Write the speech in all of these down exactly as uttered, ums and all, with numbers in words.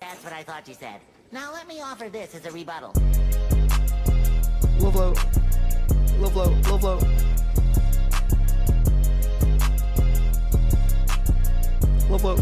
That's what I thought you said. Now let me offer this as a rebuttal. Low flow. Low flow. Low flow. Low flow.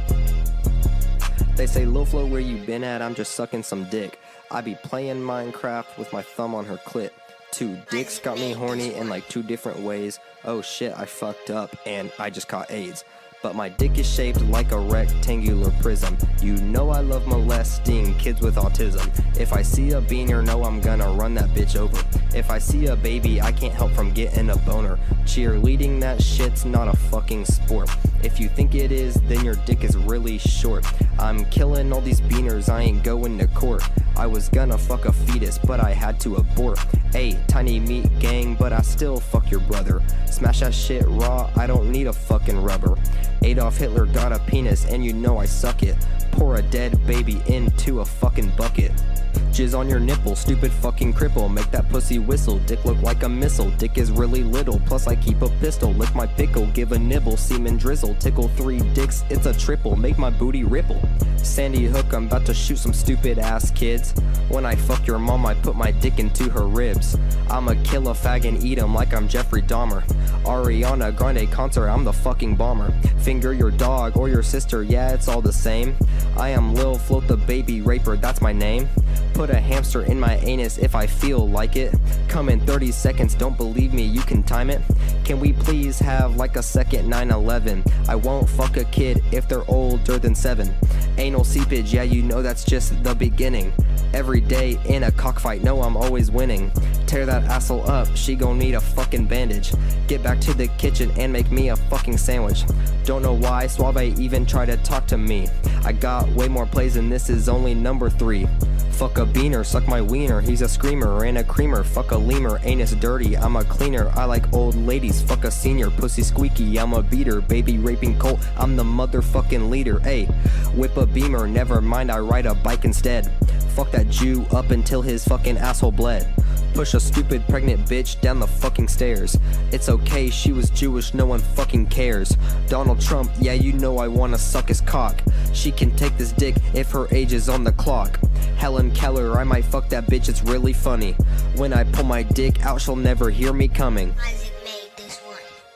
They say low flow, where you been at? I'm just sucking some dick. I be playing Minecraft with my thumb on her clit. Two dicks got me horny in like two different ways. Oh shit, I fucked up and I just caught AIDS. But my dick is shaped like a rectangular prism. You know I love molesting kids with autism. If I see a beaner, know I'm gonna run that bitch over. If I see a baby, I can't help from getting a boner. Cheerleading, that shit's not a fucking sport. If you think it is, then your dick is really short. I'm killing all these beaners, I ain't going to court. I was gonna fuck a fetus, but I had to abort. Ayy, tiny meat gang, but I still fuck your brother. Smash that shit raw, I don't need a fucking rubber. Adolf Hitler got a penis and you know I suck it. Pour a dead baby into a fucking bucket. Jizz on your nipple, stupid fucking cripple. Make that pussy whistle, dick look like a missile. Dick is really little, plus I keep a pistol. Lick my pickle, give a nibble, semen drizzle. Tickle three dicks, it's a triple, make my booty ripple. Sandy Hook, I'm about to shoot some stupid ass kids. When I fuck your mom, I put my dick into her ribs. I'ma kill a fag and eat him like I'm Jeffrey Dahmer. Ariana Grande concert, I'm the fucking bomber. Finger your dog or your sister, yeah, it's all the same. I am Lil Float the baby raper, that's my name. Put a hamster in my anus if I feel like it. Come in thirty seconds, don't believe me, you can time it. Can we please have like a second nine eleven? I won't fuck a kid if they're older than seven. Anal seepage, yeah, you know that's just the beginning. Every day in a cockfight, no, I'm always winning. Tear that asshole up, she gon' need a fucking bandage. Get back to the kitchen and make me a fucking sandwich. Don't know why Suave even tried to talk to me. I got way more plays and this is only number three. Fuck a beaner, suck my wiener, he's a screamer and a creamer. Fuck a lemur, anus dirty, I'm a cleaner. I like old ladies, fuck a senior, pussy squeaky, I'm a beater. Baby raping Colt, I'm the motherfucking leader. Ayy, whip a beamer, never mind, I ride a bike instead. Fuck that Jew up until his fucking asshole bled. Push a stupid pregnant bitch down the fucking stairs. It's okay, she was Jewish, no one fucking cares. Donald Trump, yeah, you know I wanna suck his cock. She can take this dick if her age is on the clock. Helen Keller, I might fuck that bitch, it's really funny. When I pull my dick out, she'll never hear me coming. Isaac made this one.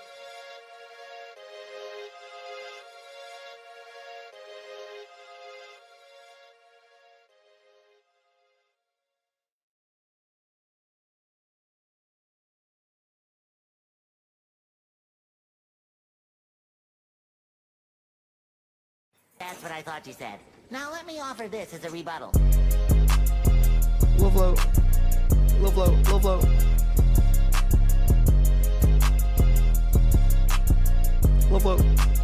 That's what I thought you said. Now let me offer this as a rebuttal. Low flow. Low flow. Low flow. Low flow.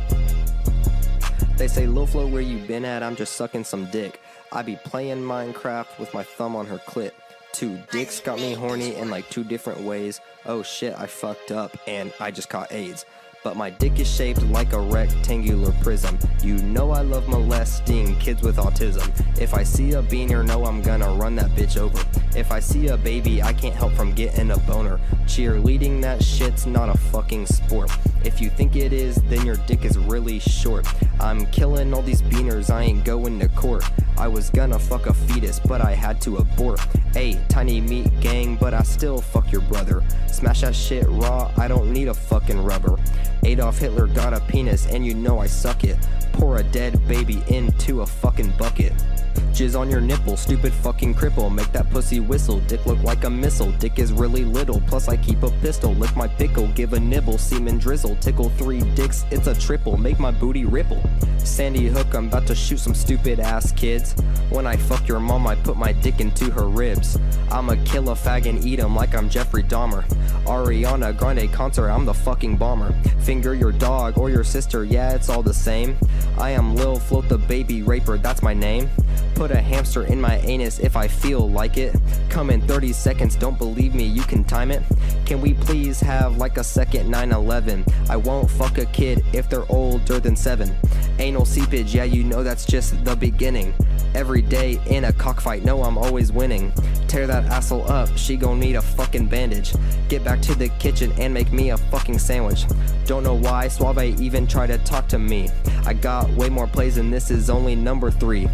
They say low flow, where you been at? I'm just sucking some dick. I be playing Minecraft with my thumb on her clit. Two dicks got me horny in like two different ways. Oh shit, I fucked up and I just caught AIDS. But my dick is shaped like a rectangular prism. You know I love molesting kids with autism. If I see a beaner, know I'm gonna run that bitch over. If I see a baby, I can't help from getting a boner. Cheerleading, that shit's not a fucking sport. If you think it is, then your dick is really short. I'm killing all these beaners, I ain't going to court. I was gonna fuck a fetus, but I had to abort. Ayy, tiny meat gang, but I still fuck your brother. Smash that shit raw, I don't need a fucking rubber. Adolf Hitler got a penis and you know I suck it. Pour a dead baby into a fucking bucket. Jizz on your nipple, stupid fucking cripple. Make that pussy whistle, dick look like a missile. Dick is really little, plus I keep a pistol. Lick my pickle, give a nibble, semen drizzle. Tickle three dicks, it's a triple, make my booty ripple. Sandy Hook, I'm about to shoot some stupid ass kids. When I fuck your mom, I put my dick into her ribs. I'ma kill a fag and eat him like I'm Jeffrey Dahmer. Ariana Grande concert, I'm the fucking bomber. Finger your dog or your sister, yeah, it's all the same. I am Lil Float the baby raper, that's my name. Put a hamster in my anus if I feel like it. Come in thirty seconds, don't believe me, you can time it. Can we please have like a second nine eleven? I won't fuck a kid if they're older than seven. Anal seepage, yeah, you know that's just the beginning. Every day in a cockfight, no, I'm always winning. Tear that asshole up, she gon' need a fucking bandage. Get back to the kitchen and make me a fucking sandwich. Don't know why Suave even tried to talk to me. I got way more plays and this is only number three.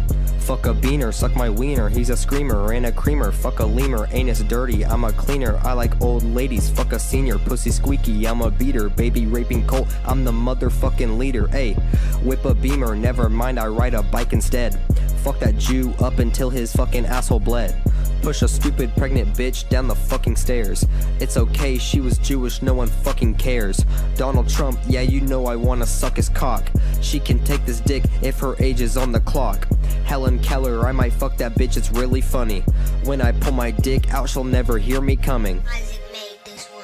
Fuck a beaner, suck my wiener, he's a screamer and a creamer. Fuck a lemur, anus dirty, I'm a cleaner. I like old ladies, fuck a senior, pussy squeaky, I'm a beater. Baby raping Colt, I'm the motherfucking leader. Ayy, whip a beamer, never mind, I ride a bike instead. Fuck that Jew up until his fucking asshole bled. Push a stupid pregnant bitch down the fucking stairs. It's okay, she was Jewish, no one fucking cares. Donald Trump, yeah, you know I wanna suck his cock. She can take this dick if her age is on the clock. Helen Keller, I might fuck that bitch, it's really funny. When I pull my dick out, she'll never hear me coming. Isaac made this one.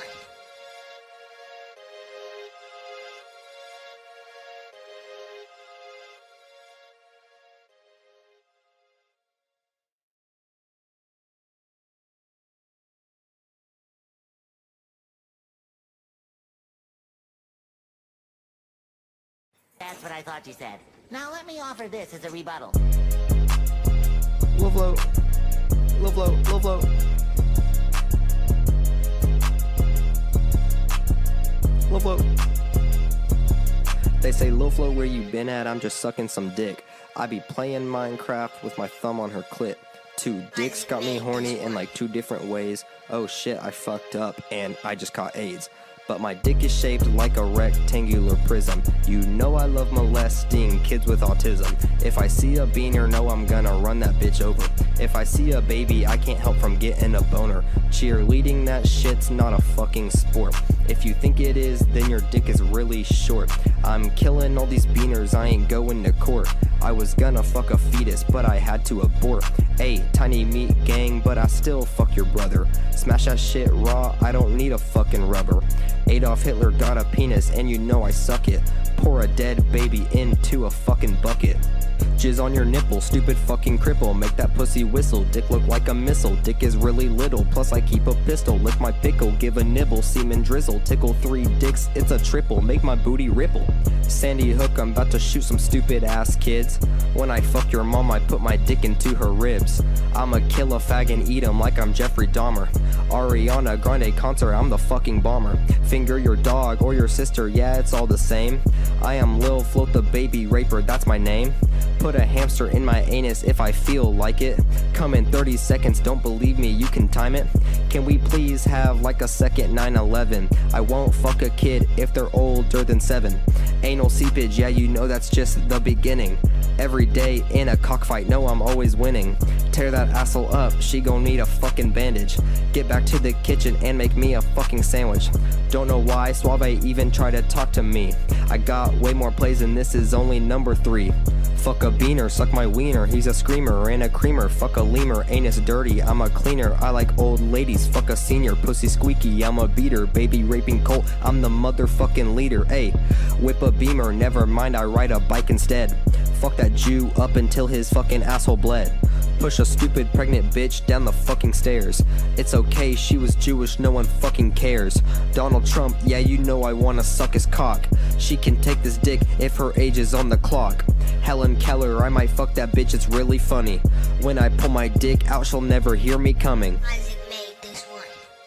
That's what I thought you said. Now let me offer this as a rebuttal. Low flow, low flow, low flow. Low flow. They say low flow, where you been at? I'm just sucking some dick. I be playing Minecraft with my thumb on her clit. Two dicks got me horny in like two different ways. Oh shit, I fucked up and I just caught AIDS. But my dick is shaped like a rectangular prism. You know I love molesting kids with autism. If I see a beaner, know I'm gonna run that bitch over. If I see a baby, I can't help from getting a boner. Cheerleading, that shit's not a fucking sport. If you think it is, then your dick is really short. I'm killing all these beaners, I ain't going to court. I was gonna fuck a fetus, but I had to abort. Ayy, tiny meat gang, but I still fuck your brother. Smash that shit raw, I don't need a fucking rubber. Adolf Hitler got a penis and you know I suck it. Pour a dead baby into a fucking bucket. Jizz on your nipple, stupid fucking cripple. Make that pussy whistle, dick look like a missile. Dick is really little, plus I keep a pistol. Lick my pickle, give a nibble, semen drizzle. Tickle three dicks, it's a triple, make my booty ripple. Sandy Hook, I'm about to shoot some stupid ass kids. When I fuck your mom, I put my dick into her ribs. I'ma kill a fag and eat him like I'm Jeffrey Dahmer. Ariana Grande concert, I'm the fucking bomber. Finger your dog or your sister, yeah, it's all the same. I am Lil Float the baby raper, that's my name. Put a hamster in my anus if I feel like it. Come in thirty seconds, don't believe me, you can time it. Can we please have like a second nine eleven? I won't fuck a kid if they're older than seven. Anal seepage, yeah, you know that's just the beginning. Every day in a cockfight, no, I'm always winning. Tear that asshole up, she gon' need a fucking bandage. Get back to the kitchen and make me a fucking sandwich. Don't know why Suave even tried to talk to me. I got way more plays and this is only number three. Fuck a beaner, suck my wiener, he's a screamer and a creamer. Fuck a lemur, anus dirty, I'm a cleaner. I like old ladies, fuck a senior, pussy squeaky, I'm a beater. Baby raping Colt, I'm the motherfucking leader. Ayy, whip a beamer, never mind, I ride a bike instead. Fuck that Jew up until his fucking asshole bled. Push a stupid pregnant bitch down the fucking stairs. It's okay, she was Jewish, no one fucking cares. Donald Trump, yeah, you know I wanna suck his cock. She can take this dick if her age is on the clock. Helen Keller, I might fuck that bitch, it's really funny. When I pull my dick out, she'll never hear me coming. Isaac made this one.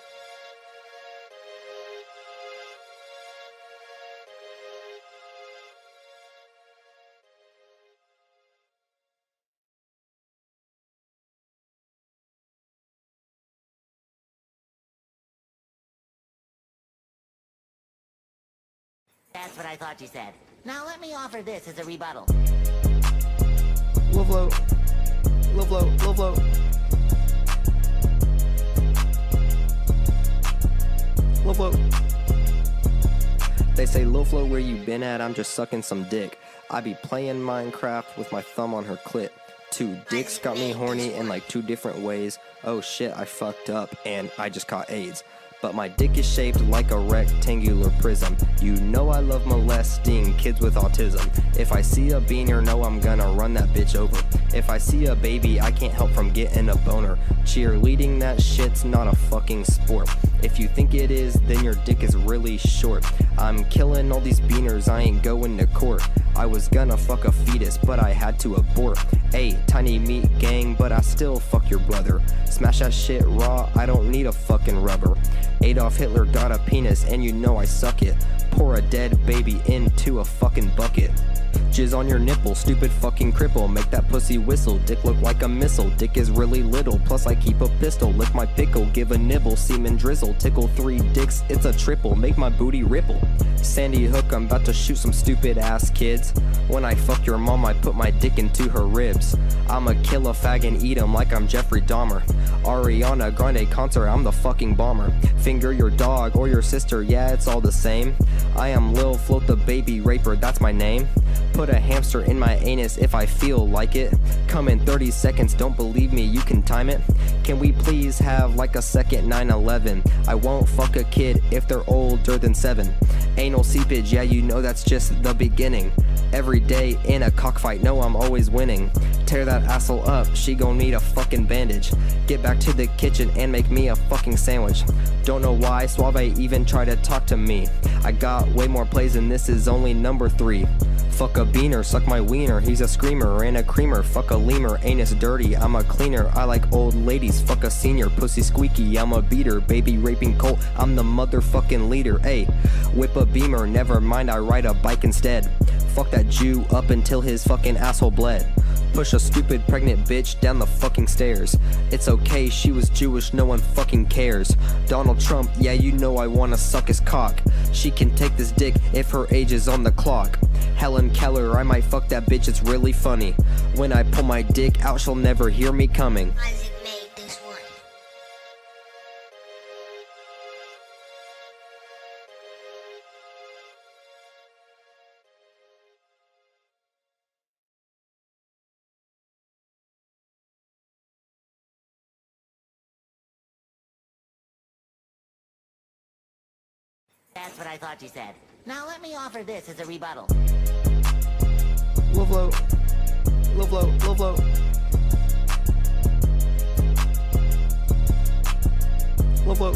That's what I thought you said. Now let me offer this as a rebuttal. Low flow, low flow, low flow. Low flow. They say low flow, where you been at? I'm just sucking some dick. I be playing Minecraft with my thumb on her clit. Two dicks got me horny in like two different ways. Oh shit, I fucked up and I just caught AIDS. But my dick is shaped like a rectangular prism. You know I love molesting kids with autism. If I see a beaner, know I'm gonna run that bitch over. If I see a baby, I can't help from getting a boner. Cheerleading, that shit's not a fucking sport. If you think it is, then your dick is really short. I'm killing all these beaners, I ain't going to court. I was gonna fuck a fetus, but I had to abort. Ayy, tiny meat gang, but I still fuck your brother. Smash that shit raw, I don't need a fucking rubber. Adolf Hitler got a penis and you know I suck it. Pour a dead baby into a fucking bucket. Jizz on your nipple, stupid fucking cripple. Make that pussy whistle, dick look like a missile. Dick is really little, plus I keep a pistol. Lick my pickle, give a nibble, semen drizzle. Tickle three dicks, it's a triple. Make my booty ripple. Sandy Hook, I'm about to shoot some stupid ass kids. When I fuck your mom, I put my dick into her ribs. I'ma kill a fag and eat him like I'm Jeffrey Dahmer. Ariana Grande concert, I'm the fucking bomber. Finger your dog or your sister, yeah, it's all the same. I am Lil Float the baby raper, that's my name. Put a hamster in my anus if I feel like it. Come in thirty seconds, don't believe me, you can time it. Can we please have like a second nine eleven? I won't fuck a kid if they're older than seven. Anal seepage, yeah, you know that's just the beginning. Every day in a cockfight, no, I'm always winning. Tear that asshole up, she gon' need a fucking bandage. Get back to the kitchen and make me a fucking sandwich. Don't know why Suave even try to talk to me. I got way more plays and this is only number three. Fuck a beaner, suck my wiener, he's a screamer and a creamer. Fuck a lemur, anus dirty, I'm a cleaner. I like old ladies, fuck a senior, pussy squeaky, I'm a beater. Baby raping Colt, I'm the motherfucking leader. Ayy, whip a beamer, never mind, I ride a bike instead. Fuck that Jew up until his fucking asshole bled. Push a stupid pregnant bitch down the fucking stairs. It's okay, she was Jewish, no one fucking cares. Donald Trump, yeah, you know I wanna suck his cock. She can take this dick if her age is on the clock. Helen Keller, I might fuck that bitch, it's really funny. When I pull my dick out, she'll never hear me coming. Isaac made this one. That's what I thought you said. Now let me offer this as a rebuttal. Low flow, low flow, low flow. Low flow.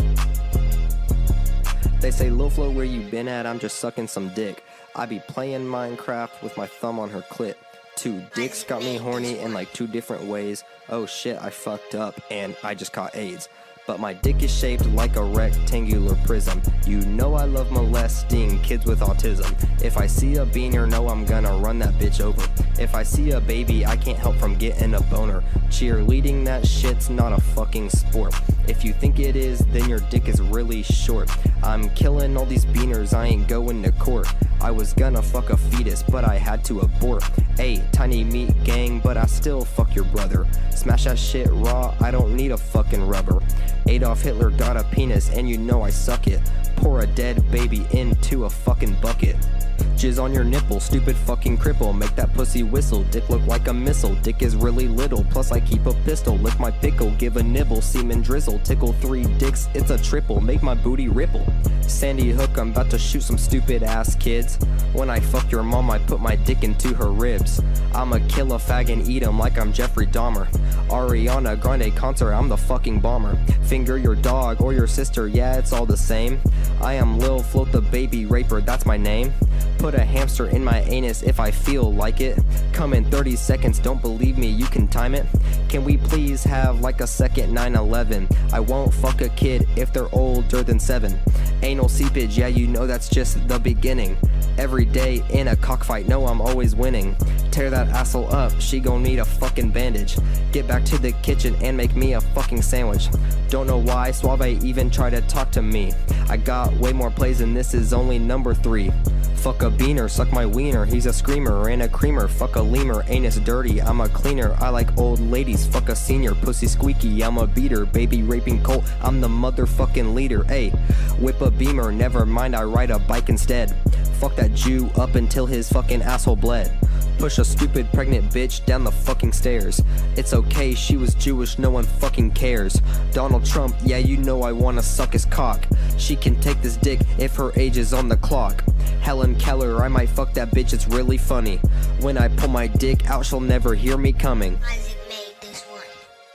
They say low flow, where you been at? I'm just sucking some dick. I be playing Minecraft with my thumb on her clit. Two dicks got me horny in like two different ways. Oh shit, I fucked up and I just caught AIDS. But my dick is shaped like a rectangular prism. You know I love molesting kids with autism. If I see a beaner, know I'm gonna run that bitch over. If I see a baby, I can't help from getting a boner. Cheerleading, that shit's not a fucking sport. If you think it is, then your dick is really short. I'm killing all these beaners, I ain't going to court. I was gonna fuck a fetus, but I had to abort. Ayy, tiny meat gang, but I still fuck your brother. Smash that shit raw, I don't need a fucking rubber. Adolf Hitler got a penis and you know I suck it. Pour a dead baby into a fucking bucket. Jizz on your nipple, stupid fucking cripple. Make that pussy whistle, dick look like a missile. Dick is really little, plus I keep a pistol. Lick my pickle, give a nibble, semen drizzle. Tickle three dicks, it's a triple. Make my booty ripple. Sandy Hook, I'm about to shoot some stupid ass kids. When I fuck your mom, I put my dick into her ribs. I'ma kill a fag and eat him like I'm Jeffrey Dahmer. Ariana Grande concert, I'm the fucking bomber. Finger your dog or your sister, yeah, it's all the same. I am Lil Float the baby raper, that's my name. Put a hamster in my anus if I feel like it. Come in thirty seconds, don't believe me, you can time it. Can we please have like a second nine eleven? I won't fuck a kid if they're older than seven. Anal seepage, yeah, you know that's just the beginning. Every day in a cockfight, no, I'm always winning. Tear that asshole up, she gon' need a fucking bandage. Get back to the kitchen and make me a fucking sandwich. Don't know why Suave even try to talk to me. I got way more plays and this is only number three. Fuck a beaner, suck my wiener, he's a screamer and a creamer. Fuck a lemur, anus dirty, I'm a cleaner. I like old ladies, fuck a senior, pussy squeaky, I'm a beater. Baby raping Colt, I'm the motherfucking leader. Ayy, whip a beamer, never mind, I ride a bike instead. Fuck that Jew up until his fucking asshole bled. Push a stupid pregnant bitch down the fucking stairs. It's okay, she was Jewish, no one fucking cares. Donald Trump, yeah, you know I wanna suck his cock. She can take this dick if her age is on the clock. Helen Keller, I might fuck that bitch, it's really funny. When I pull my dick out, she'll never hear me coming. Isaac made this one.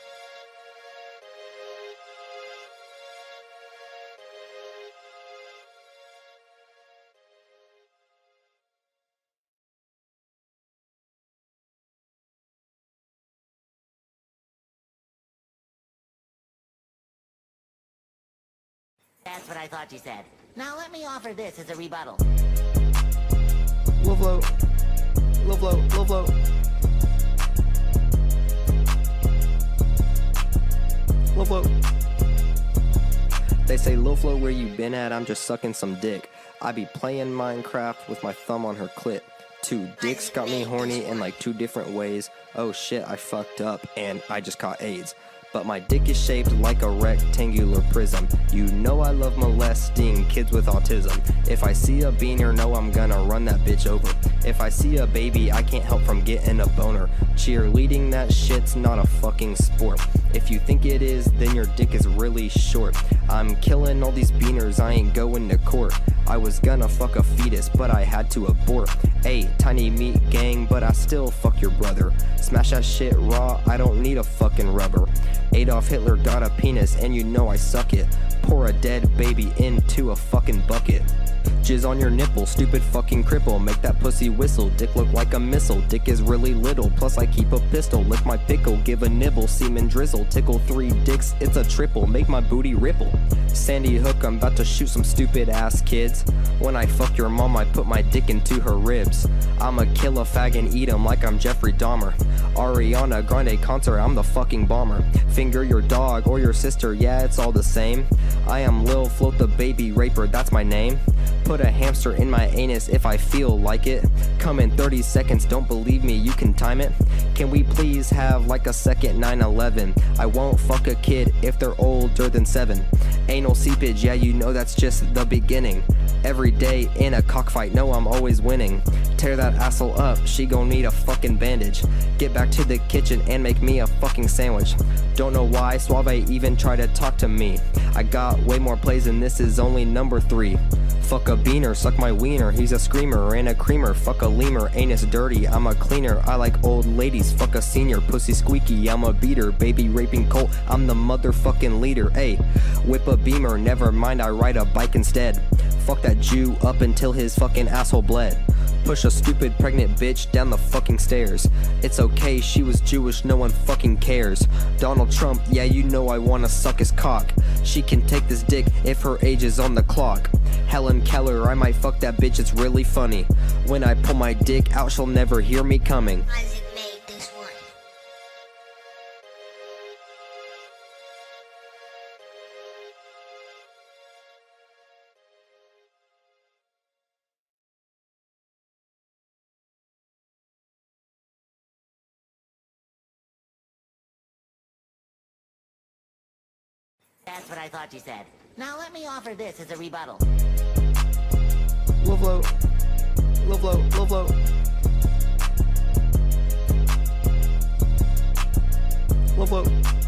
That's what I thought you said. Now let me offer this as a rebuttal. Low flow, low flow, low flow. Low flow. They say low flow, where you been at? I'm just sucking some dick. I be playing Minecraft with my thumb on her clit. Two dicks got me horny in like two different ways. Oh shit, I fucked up and I just caught AIDS. But my dick is shaped like a rectangular prism. You know I love molesting kids with autism. If I see a beaner, know I'm gonna run that bitch over. If I see a baby, I can't help from getting a boner. Cheerleading, that shit's not a fucking sport. If you think it is, then your dick is really short. I'm killing all these beaners, I ain't going to court. I was gonna fuck a fetus, but I had to abort. Ayy, tiny meat gang, but I still fuck your brother. Smash that shit raw, I don't need a fucking rubber. Adolf Hitler got a penis and you know I suck it. Pour a dead baby into a fucking bucket. Jizz on your nipple, stupid fucking cripple. Make that pussy whistle, dick look like a missile. Dick is really little, plus I keep a pistol. Lick my pickle, give a nibble, semen drizzle. Tickle three dicks, it's a triple. Make my booty ripple. Sandy Hook, I'm about to shoot some stupid ass kids. When I fuck your mom, I put my dick into her ribs. I'ma kill a fag and eat him like I'm Jeffrey Dahmer. Ariana Grande concert, I'm the fucking bomber. Finger your dog or your sister, yeah, it's all the same. I am Lil Float the baby raper, that's my name. Put a hamster in my anus if I feel like it. Come in thirty seconds, don't believe me, you can time it. Can we please have like a second nine eleven? I won't fuck a kid if they're older than seven. Anal seepage, yeah, you know that's just the beginning. Every day in a cockfight, no, I'm always winning. Tear that asshole up, she gon' need a fucking bandage. Get back to the kitchen and make me a fucking sandwich. Don't know why Suave even tried to talk to me. I got way more plays and this is only number three. Fuck a beaner, suck my wiener, he's a screamer and a creamer. Fuck a lemur, anus dirty, I'm a cleaner. I like old ladies, fuck a senior, pussy squeaky, I'm a beater. Baby raping cult, I'm the motherfucking leader. Ayy, whip a beamer, never mind, I ride a bike instead. Fuck that Jew up until his fucking asshole bled. Push a stupid pregnant bitch down the fucking stairs. It's okay, she was Jewish, no one fucking cares. Donald Trump, yeah, you know I wanna suck his cock. She can take this dick if her age is on the clock. Helen Keller, I might fuck that bitch, it's really funny. When I pull my dick out, she'll never hear me coming. Isaac made this one. That's what I thought you said. Now let me offer this as a rebuttal. Low flow, low flow, low flow. Low flow.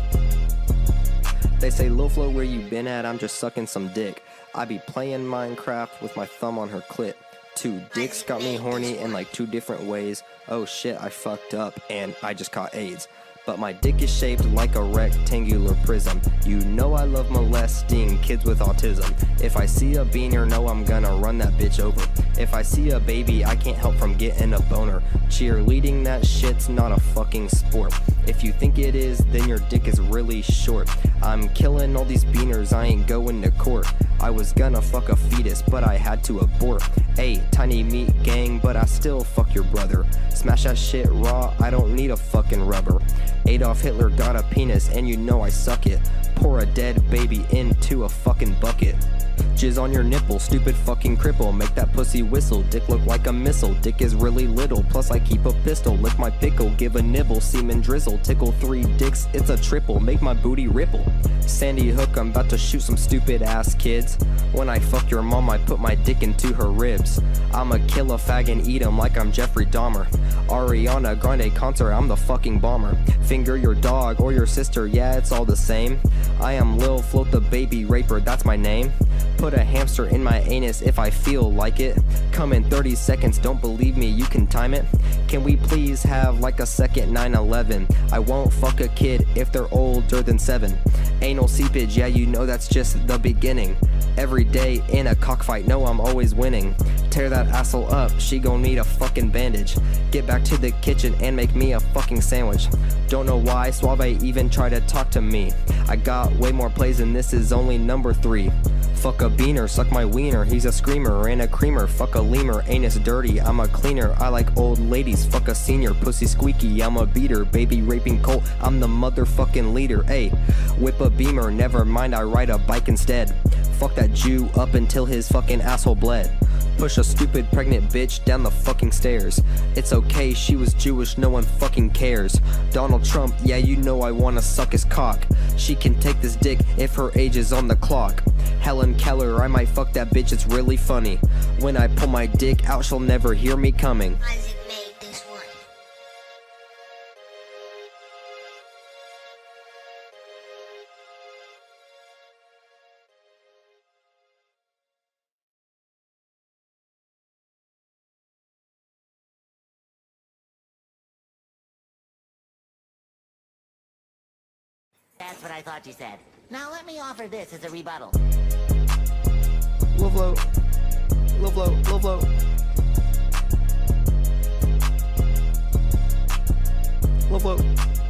They say low flow, where you been at? I'm just sucking some dick. I be playing Minecraft with my thumb on her clit. Two dicks got me horny in like two different ways. Oh shit, I fucked up and I just caught AIDS. But my dick is shaped like a rectangular prism. You know I love molesting kids with autism. If I see a beaner, know I'm gonna run that bitch over. If I see a baby, I can't help from getting a boner. Cheerleading, that shit's not a fucking sport. If you think it is, then your dick is really short. I'm killing all these beaners, I ain't going to court. I was gonna fuck a fetus, but I had to abort. Ayy, tiny meat gang, but I still fuck your brother. Smash that shit raw, I don't need a fucking rubber. Adolf Hitler got a penis and you know I suck it. Pour a dead baby into a fucking bucket. Jizz on your nipple, stupid fucking cripple. Make that pussy whistle, dick look like a missile. Dick is really little, plus I keep a pistol. Lick my pickle, give a nibble, semen drizzle. Tickle three dicks, it's a triple. Make my booty ripple. Sandy Hook, I'm about to shoot some stupid ass kids. When I fuck your mom, I put my dick into her ribs. I'ma kill a fag and eat him like I'm Jeffrey Dahmer. Ariana Grande concert, I'm the fucking bomber. Finger your dog or your sister, yeah, it's all the same. I am Lil Float the baby raper, that's my name. Put a hamster in my anus if I feel like it. Come in thirty seconds, don't believe me, you can time it. Can we please have like a second nine eleven? I won't fuck a kid if they're older than seven. Anal seepage, yeah, you know that's just the beginning. Every day in a cockfight, no, I'm always winning. Tear that asshole up, she gon' need a fucking bandage. Get back to the kitchen and make me a fucking sandwich. Don't know why Suave even tried to talk to me. I got way more plays and this is only number three. Fuck a beaner, suck my wiener, he's a screamer and a creamer. Fuck a lemur, anus dirty, I'm a cleaner. I like old ladies, fuck a senior, pussy squeaky, I'm a beater. Baby raping Colt, I'm the motherfucking leader. Ayy, whip a beamer, never mind, I ride a bike instead. Fuck that Jew up until his fucking asshole bled. Push a stupid pregnant bitch down the fucking stairs. It's okay, she was Jewish, no one fucking cares. Donald Trump, yeah, you know I wanna suck his cock. She can take this dick if her age is on the clock. Helen Keller, I might fuck that bitch, it's really funny. When I pull my dick out, she'll never hear me coming. Isaac made this one. That's what I thought you said. Now let me offer this as a rebuttal. Low flow, low flow, low flow. Low flow.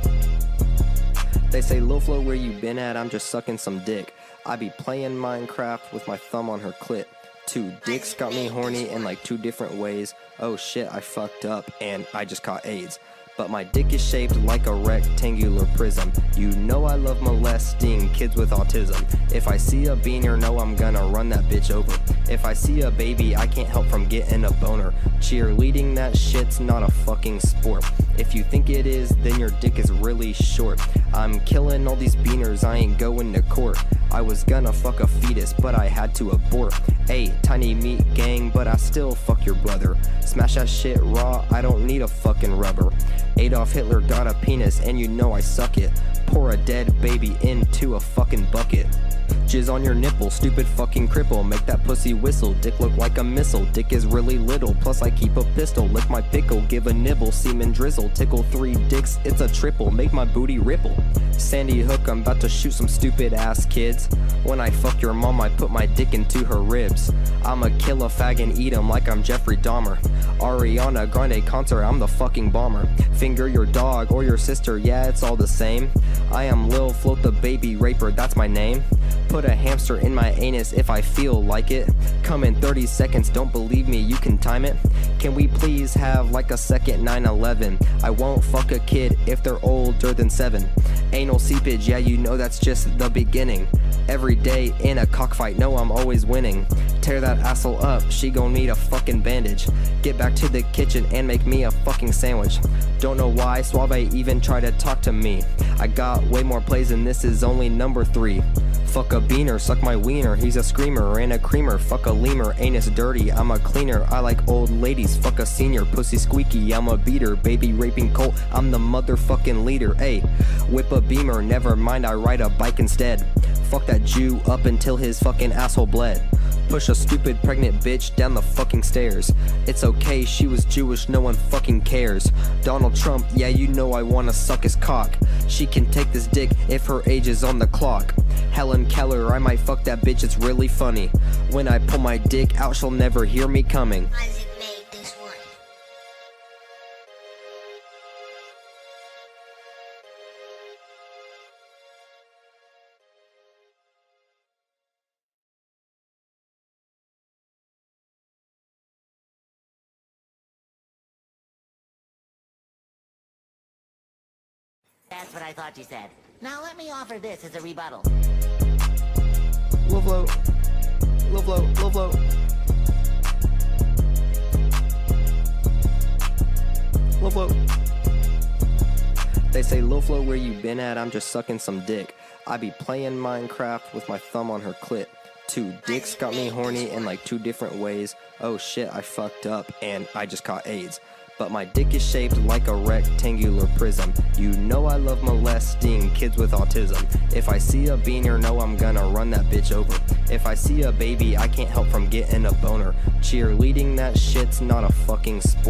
They say low flow, where you been at? I'm just sucking some dick. I be playing Minecraft with my thumb on her clit. Two dicks got me horny in like two different ways. Oh shit, I fucked up and I just caught AIDS. But my dick is shaped like a rectangular prism. You know I love molesting kids with autism. If I see a beaner, know I'm gonna run that bitch over. If I see a baby, I can't help from getting a boner. Cheerleading, that shit's not a fucking sport. If you think it is, then your dick is really short. I'm killing all these beaners, I ain't going to court. I was gonna fuck a fetus, but I had to abort. Ayy, tiny meat gang, but I still fuck your brother. Smash that shit raw, I don't need a fucking rubber. Adolf Hitler got a penis and you know I suck it. Pour a dead baby into a fucking bucket. Jizz on your nipple, stupid fucking cripple. Make that pussy whistle, dick look like a missile. Dick is really little, plus I keep a pistol. Lick my pickle, give a nibble, semen drizzle. Tickle three dicks, it's a triple. Make my booty ripple. Sandy Hook, I'm about to shoot some stupid ass kids. When I fuck your mom, I put my dick into her ribs. I'ma kill a fag and eat him like I'm Jeffrey Dahmer. Ariana Grande concert, I'm the fucking bomber. Finger your dog or your sister, yeah, it's all the same. I am Lil Float the baby raper, that's my name. Put a hamster in my anus if I feel like it. Come in thirty seconds, don't believe me, you can time it. Can we please have like a second nine eleven? I won't fuck a kid if they're older than seven. Anal seepage, yeah, you know that's just the beginning. Every day in a cockfight, no, I'm always winning. Tear that asshole up, she gon' need a fucking bandage. Get back to the kitchen and make me a fucking sandwich. Don't know why Suave even tried to talk to me. I got way more plays and this is only number three. Fuck a beaner, suck my wiener, he's a screamer and a creamer. Fuck a lemur, anus dirty, I'm a cleaner. I like old ladies, fuck a senior, pussy squeaky, I'm a beater. Baby raping Colt, I'm the motherfucking leader. Ayy, whip a beamer, never mind, I ride a bike instead. Fuck that Jew up until his fucking asshole bled. Push a stupid pregnant bitch down the fucking stairs. It's okay, she was Jewish, no one fucking cares. Donald Trump, yeah, you know I wanna suck his cock. She can take this dick if her age is on the clock. Helen Keller, I might fuck that bitch, it's really funny. When I pull my dick out, she'll never hear me coming. Isaac made this one. That's what I thought you said. Now let me offer this as a rebuttal. Low flow, low flow, low flow. Low flow. They say low flow, where you been at? I'm just sucking some dick. I be playing Minecraft with my thumb on her clit. Two dicks got me horny in like two different ways. Oh shit, I fucked up and I just caught AIDS. But my dick is shaped like a rectangular prism. You know I love molesting kids with autism. If I see a beaner, know I'm gonna run that bitch over. If I see a baby, I can't help from getting a boner. Cheerleading, that shit's not a fucking sport.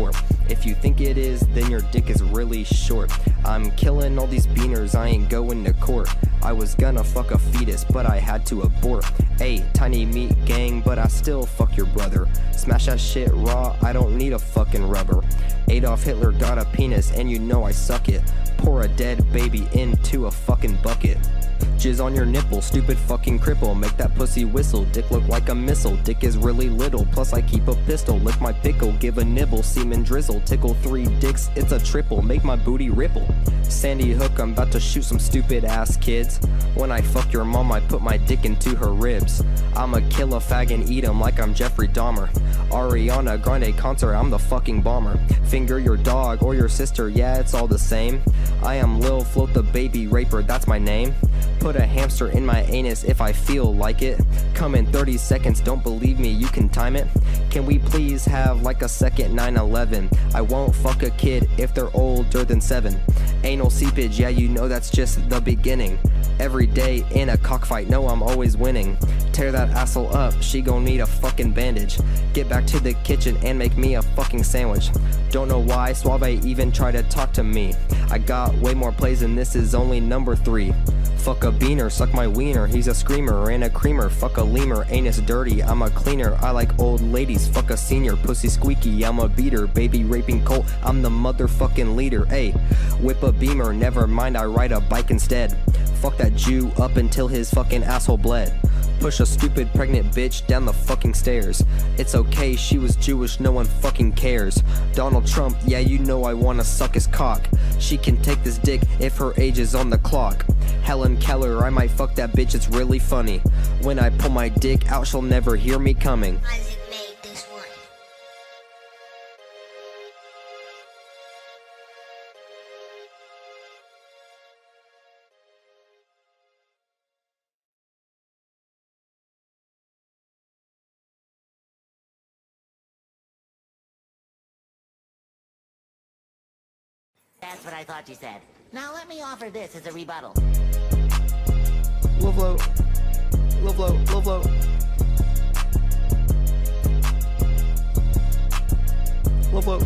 If you think it is, then your dick is really short. I'm killing all these beaners, I ain't going to court. I was gonna fuck a fetus, but I had to abort. Ayy, tiny meat gang, but I still fuck your brother. Smash that shit raw, I don't need a fucking rubber. Adolf Hitler got a penis, and you know I suck it. Pour a dead baby into a fucking bucket. Jizz on your nipple, stupid fucking cripple. Make that pussy whistle, dick look like a missile. Dick is really little, plus I keep a pistol. Lick my pickle, give a nibble, semen drizzle. Tickle three dicks, it's a triple. Make my booty ripple. Sandy Hook, I'm about to shoot some stupid ass kids. When I fuck your mom, I put my dick into her ribs. I'ma kill a fag and eat him like I'm Jeffrey Dahmer. Ariana Grande concert, I'm the fucking bomber. Finger your dog or your sister, yeah, it's all the same. I am Lil Float the baby raper, that's my name. Put a hamster in my anus if I feel like it. Come in thirty seconds, don't believe me, you can time it. Can we please have like a second nine eleven? I won't fuck a kid if they're older than seven. Anal seepage, yeah, you know that's just the beginning. Every day in a cockfight, no, I'm always winning. Tear that asshole up, she gon' need a fucking bandage. Get back to the kitchen and make me a fucking sandwich. Don't know why Suave even tried to talk to me. I got way more plays and this is only number three. Fuck a beaner, suck my wiener, he's a screamer and a creamer. Fuck a lemur, anus dirty, I'm a cleaner. I like old ladies, fuck a senior, pussy squeaky, I'm a beater. Baby raping Colt, I'm the motherfucking leader. Ayy, whip a beamer, never mind, I ride a bike instead. Fuck that Jew up until his fucking asshole bled. Push a stupid pregnant bitch down the fucking stairs. It's okay, she was Jewish, no one fucking cares. Donald Trump, yeah, you know I wanna suck his cock. She can take this dick if her age is on the clock. Helen Keller, I might fuck that bitch, it's really funny. When I pull my dick out, she'll never hear me coming. Isaac made this one. That's what I thought you said. Now let me offer this as a rebuttal. Low flow, low flow, low flow. Low flow.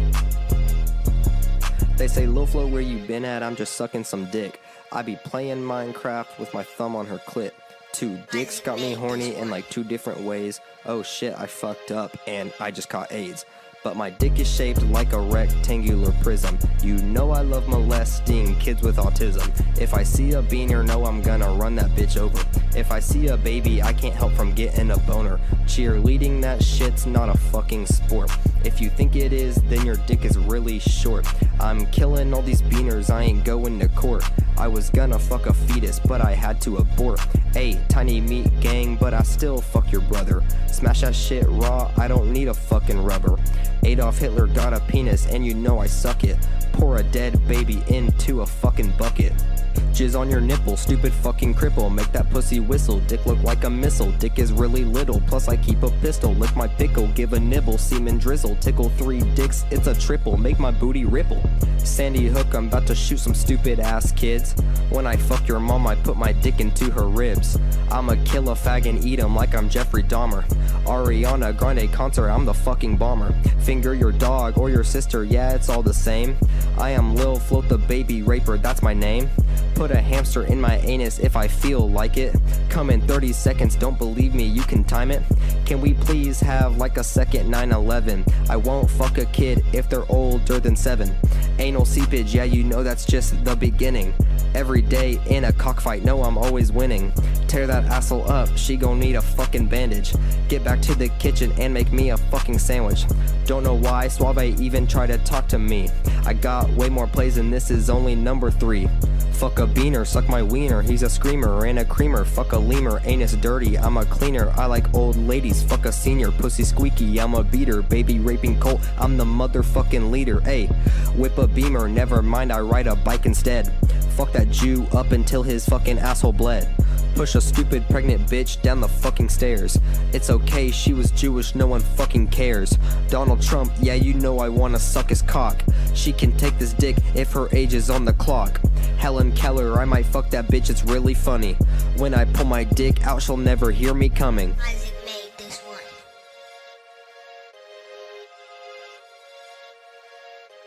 They say, low flow, where you been at? I'm just sucking some dick. I be playing Minecraft with my thumb on her clit. Two dicks got me horny in like two different ways. Oh shit, I fucked up and I just caught AIDS. But my dick is shaped like a rectangular prism. You know I love molesting kids with autism. If I see a beaner, know I'm gonna run that bitch over. If I see a baby, I can't help from getting a boner. Cheerleading, that shit's not a fucking sport. If you think it is, then your dick is really short. I'm killing all these beaners, I ain't going to court. I was gonna fuck a fetus, but I had to abort. Ayy, tiny meat gang, but I still fuck your brother. Smash that shit raw, I don't need a fucking rubber. Adolf Hitler got a penis, and you know I suck it. Pour a dead baby into a fucking bucket. Jizz on your nipple, stupid fucking cripple. Make that pussy whistle, dick look like a missile. Dick is really little, plus I keep a pistol. Lick my pickle, give a nibble, semen drizzle. Tickle three dicks, it's a triple. Make my booty ripple. Sandy Hook, I'm about to shoot some stupid ass kids. When I fuck your mom, I put my dick into her ribs. I'ma kill a fag and eat him like I'm Jeffrey Dahmer. Ariana Grande concert, I'm the fucking bomber. Finger your dog or your sister, yeah, it's all the same. I am Lil Float the baby raper, that's my name. Put a hamster in my anus if I feel like it. Come in thirty seconds, don't believe me, you can time it. Can we please have like a second nine eleven? I won't fuck a kid if they're older than seven. Anal seepage, yeah, you know that's just the beginning. Every day in a cockfight, no, I'm always winning. Tear that asshole up, she gon' need a fucking bandage. Get back to the kitchen and make me a fucking sandwich. Don't know why Suave even tried to talk to me. I got way more plays and this is only number three. Fuck a beaner, suck my wiener, he's a screamer and a creamer. Fuck a lemur, anus dirty, I'm a cleaner. I like old ladies, fuck a senior, pussy squeaky, I'm a beater. Baby raping Colt, I'm the motherfucking leader. Ayy, whip a beamer, never mind, I ride a bike instead. Fuck that Jew up until his fucking asshole bled. Push a stupid pregnant bitch down the fucking stairs. It's okay, she was Jewish, no one fucking cares. Donald Trump, yeah, you know I wanna suck his cock. She can take this dick if her age is on the clock. Helen Keller, I might fuck that bitch, it's really funny. When I pull my dick out, she'll never hear me coming. Isaac made this one.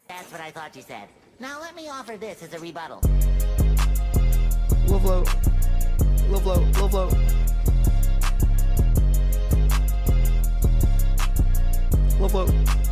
That's what I thought you said. Now let me offer this as a rebuttal. Low flow. Low flow. Low flow. Low flow.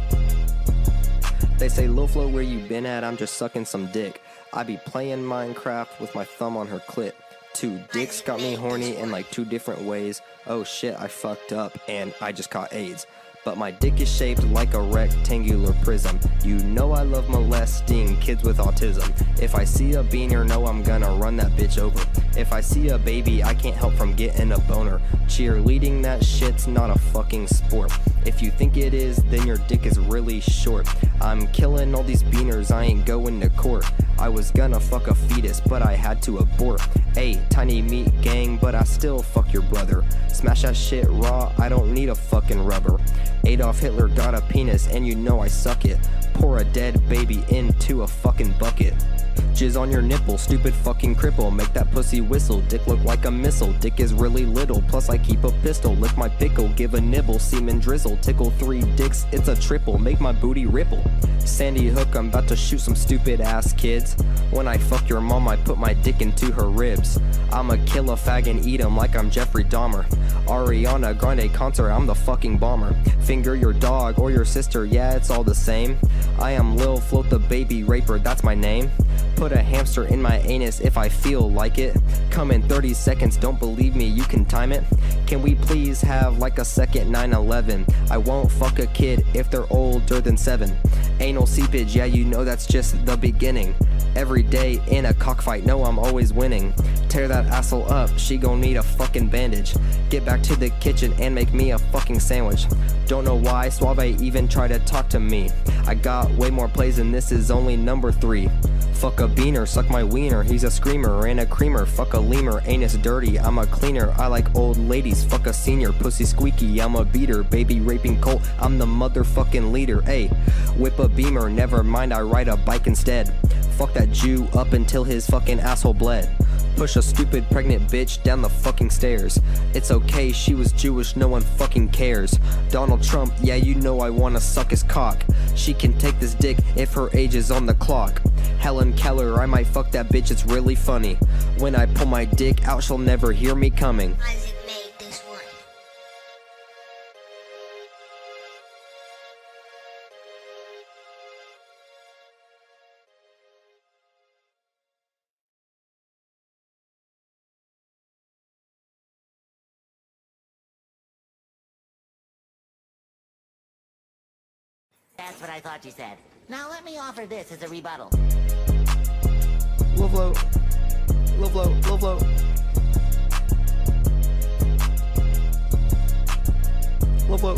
They say, low flow, where you been at? I'm just sucking some dick. I be playing Minecraft with my thumb on her clit. Two dicks got me horny in like two different ways. Oh shit, I fucked up and I just caught AIDS. But my dick is shaped like a rectangular prism. You know I love molesting kids with autism. If I see a beaner, know I'm gonna run that bitch over. If I see a baby, I can't help from getting a boner. Cheerleading, that shit's not a fucking sport. If you think it is, then your dick is really short. I'm killing all these beaners, I ain't going to court. I was gonna fuck a fetus, but I had to abort. Ayy, tiny meat gang, but I still fuck your brother. Smash that shit raw, I don't need a fucking rubber. Adolf Hitler got a penis and you know I suck it. Pour a dead baby into a fucking bucket. Jizz on your nipple, stupid fucking cripple. Make that pussy whistle, dick look like a missile. Dick is really little, plus I keep a pistol. Lick my pickle, give a nibble, semen drizzle. Tickle three dicks, it's a triple, make my booty ripple. Sandy Hook, I'm about to shoot some stupid ass kids. When I fuck your mom, I put my dick into her ribs. I'ma kill a fag and eat him like I'm Jeffrey Dahmer. Ariana Grande concert, I'm the fucking bomber. Finger your dog or your sister, yeah, it's all the same. I am Lil Float the baby raper, that's my name. Put a hamster in my anus if I feel like it. Come in thirty seconds, don't believe me, you can time it. Can we please have like a second nine eleven? I won't fuck a kid if they're older than seven. Anal seepage, yeah, you know that's just the beginning. Every day in a cockfight, no, I'm always winning. Tear that asshole up, she gon' need a fucking bandage. Get back to the kitchen and make me a fucking sandwich. Don't know why Suave even tried to talk to me. I got way more plays and this is only number three. Fuck a beaner, suck my wiener, he's a screamer and a creamer. Fuck a lemur, anus dirty, I'm a cleaner. I like old ladies, fuck a senior, pussy squeaky, I'm a beater. Baby raping Colt, I'm the motherfucking leader. Ayy, whip a beamer, never mind, I ride a bike instead. Fuck that Jew up until his fucking asshole bled. Push a stupid pregnant bitch down the fucking stairs. It's okay, she was Jewish, no one fucking cares. Donald Trump, yeah, you know I wanna suck his cock. She can take this dick if her age is on the clock. Helen Keller, I might fuck that bitch, it's really funny. When I pull my dick out, she'll never hear me coming. Isaac made this one. That's what I thought you said. Now let me offer this as a rebuttal. Low flow. Low flow. Low flow. Low flow.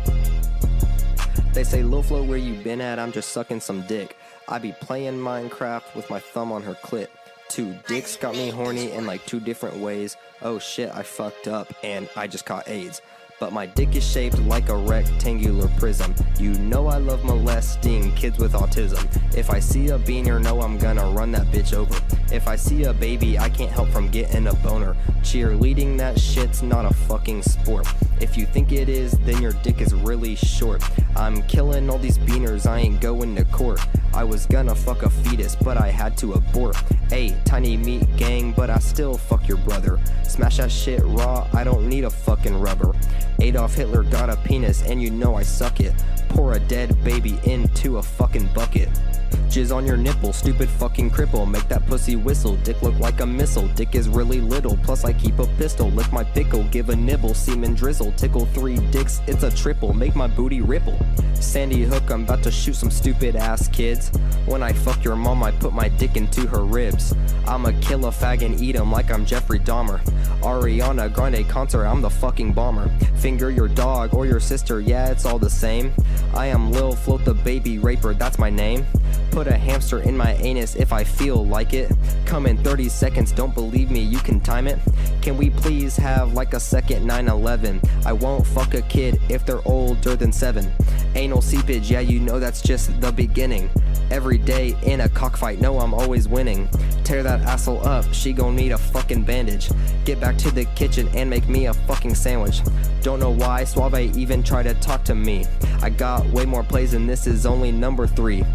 They say, low flow, where you been at? I'm just sucking some dick. I be playing Minecraft with my thumb on her clit. Two dicks got me horny in like two different ways. Oh shit, I fucked up and I just caught AIDS. But my dick is shaped like a rectangular prism. You know I love molesting kids with autism. If I see a beaner, know I'm gonna run that bitch over. If I see a baby, I can't help from getting a boner. Cheerleading, that shit's not a fucking sport. If you think it is, then your dick is really short. I'm killing all these beaners, I ain't going to court. I was gonna fuck a fetus, but I had to abort. Ayy, tiny meat gang, but I still fuck your brother. Smash that shit raw, I don't need a fucking rubber. Adolf Hitler got a penis and you know I suck it. Pour a dead baby into a fucking bucket. Jizz on your nipple, stupid fucking cripple. Make that pussy whistle, dick look like a missile. Dick is really little, plus I keep a pistol. Lick my pickle, give a nibble, semen drizzle. Tickle three dicks, it's a triple, make my booty ripple. Sandy Hook, I'm about to shoot some stupid ass kids. When I fuck your mom, I put my dick into her ribs. I'ma kill a fag and eat him like I'm Jeffrey Dahmer. Ariana Grande concert, I'm the fucking bomber. Finger your dog or your sister, yeah, it's all the same. I am Lil Float the baby raper, that's my name. Put a hamster in my anus if I feel like it. Come in thirty seconds, don't believe me, you can time it. Can we please have like a second nine eleven? I won't fuck a kid if they're older than seven. Anal seepage, yeah, you know that's just the beginning. Every day in a cockfight, no, I'm always winning. Tear that asshole up, she gon' need a fucking bandage. Get back to the kitchen and make me a fucking sandwich. Don't know why Suave even tried to talk to me. I got way more plays and this is only number three.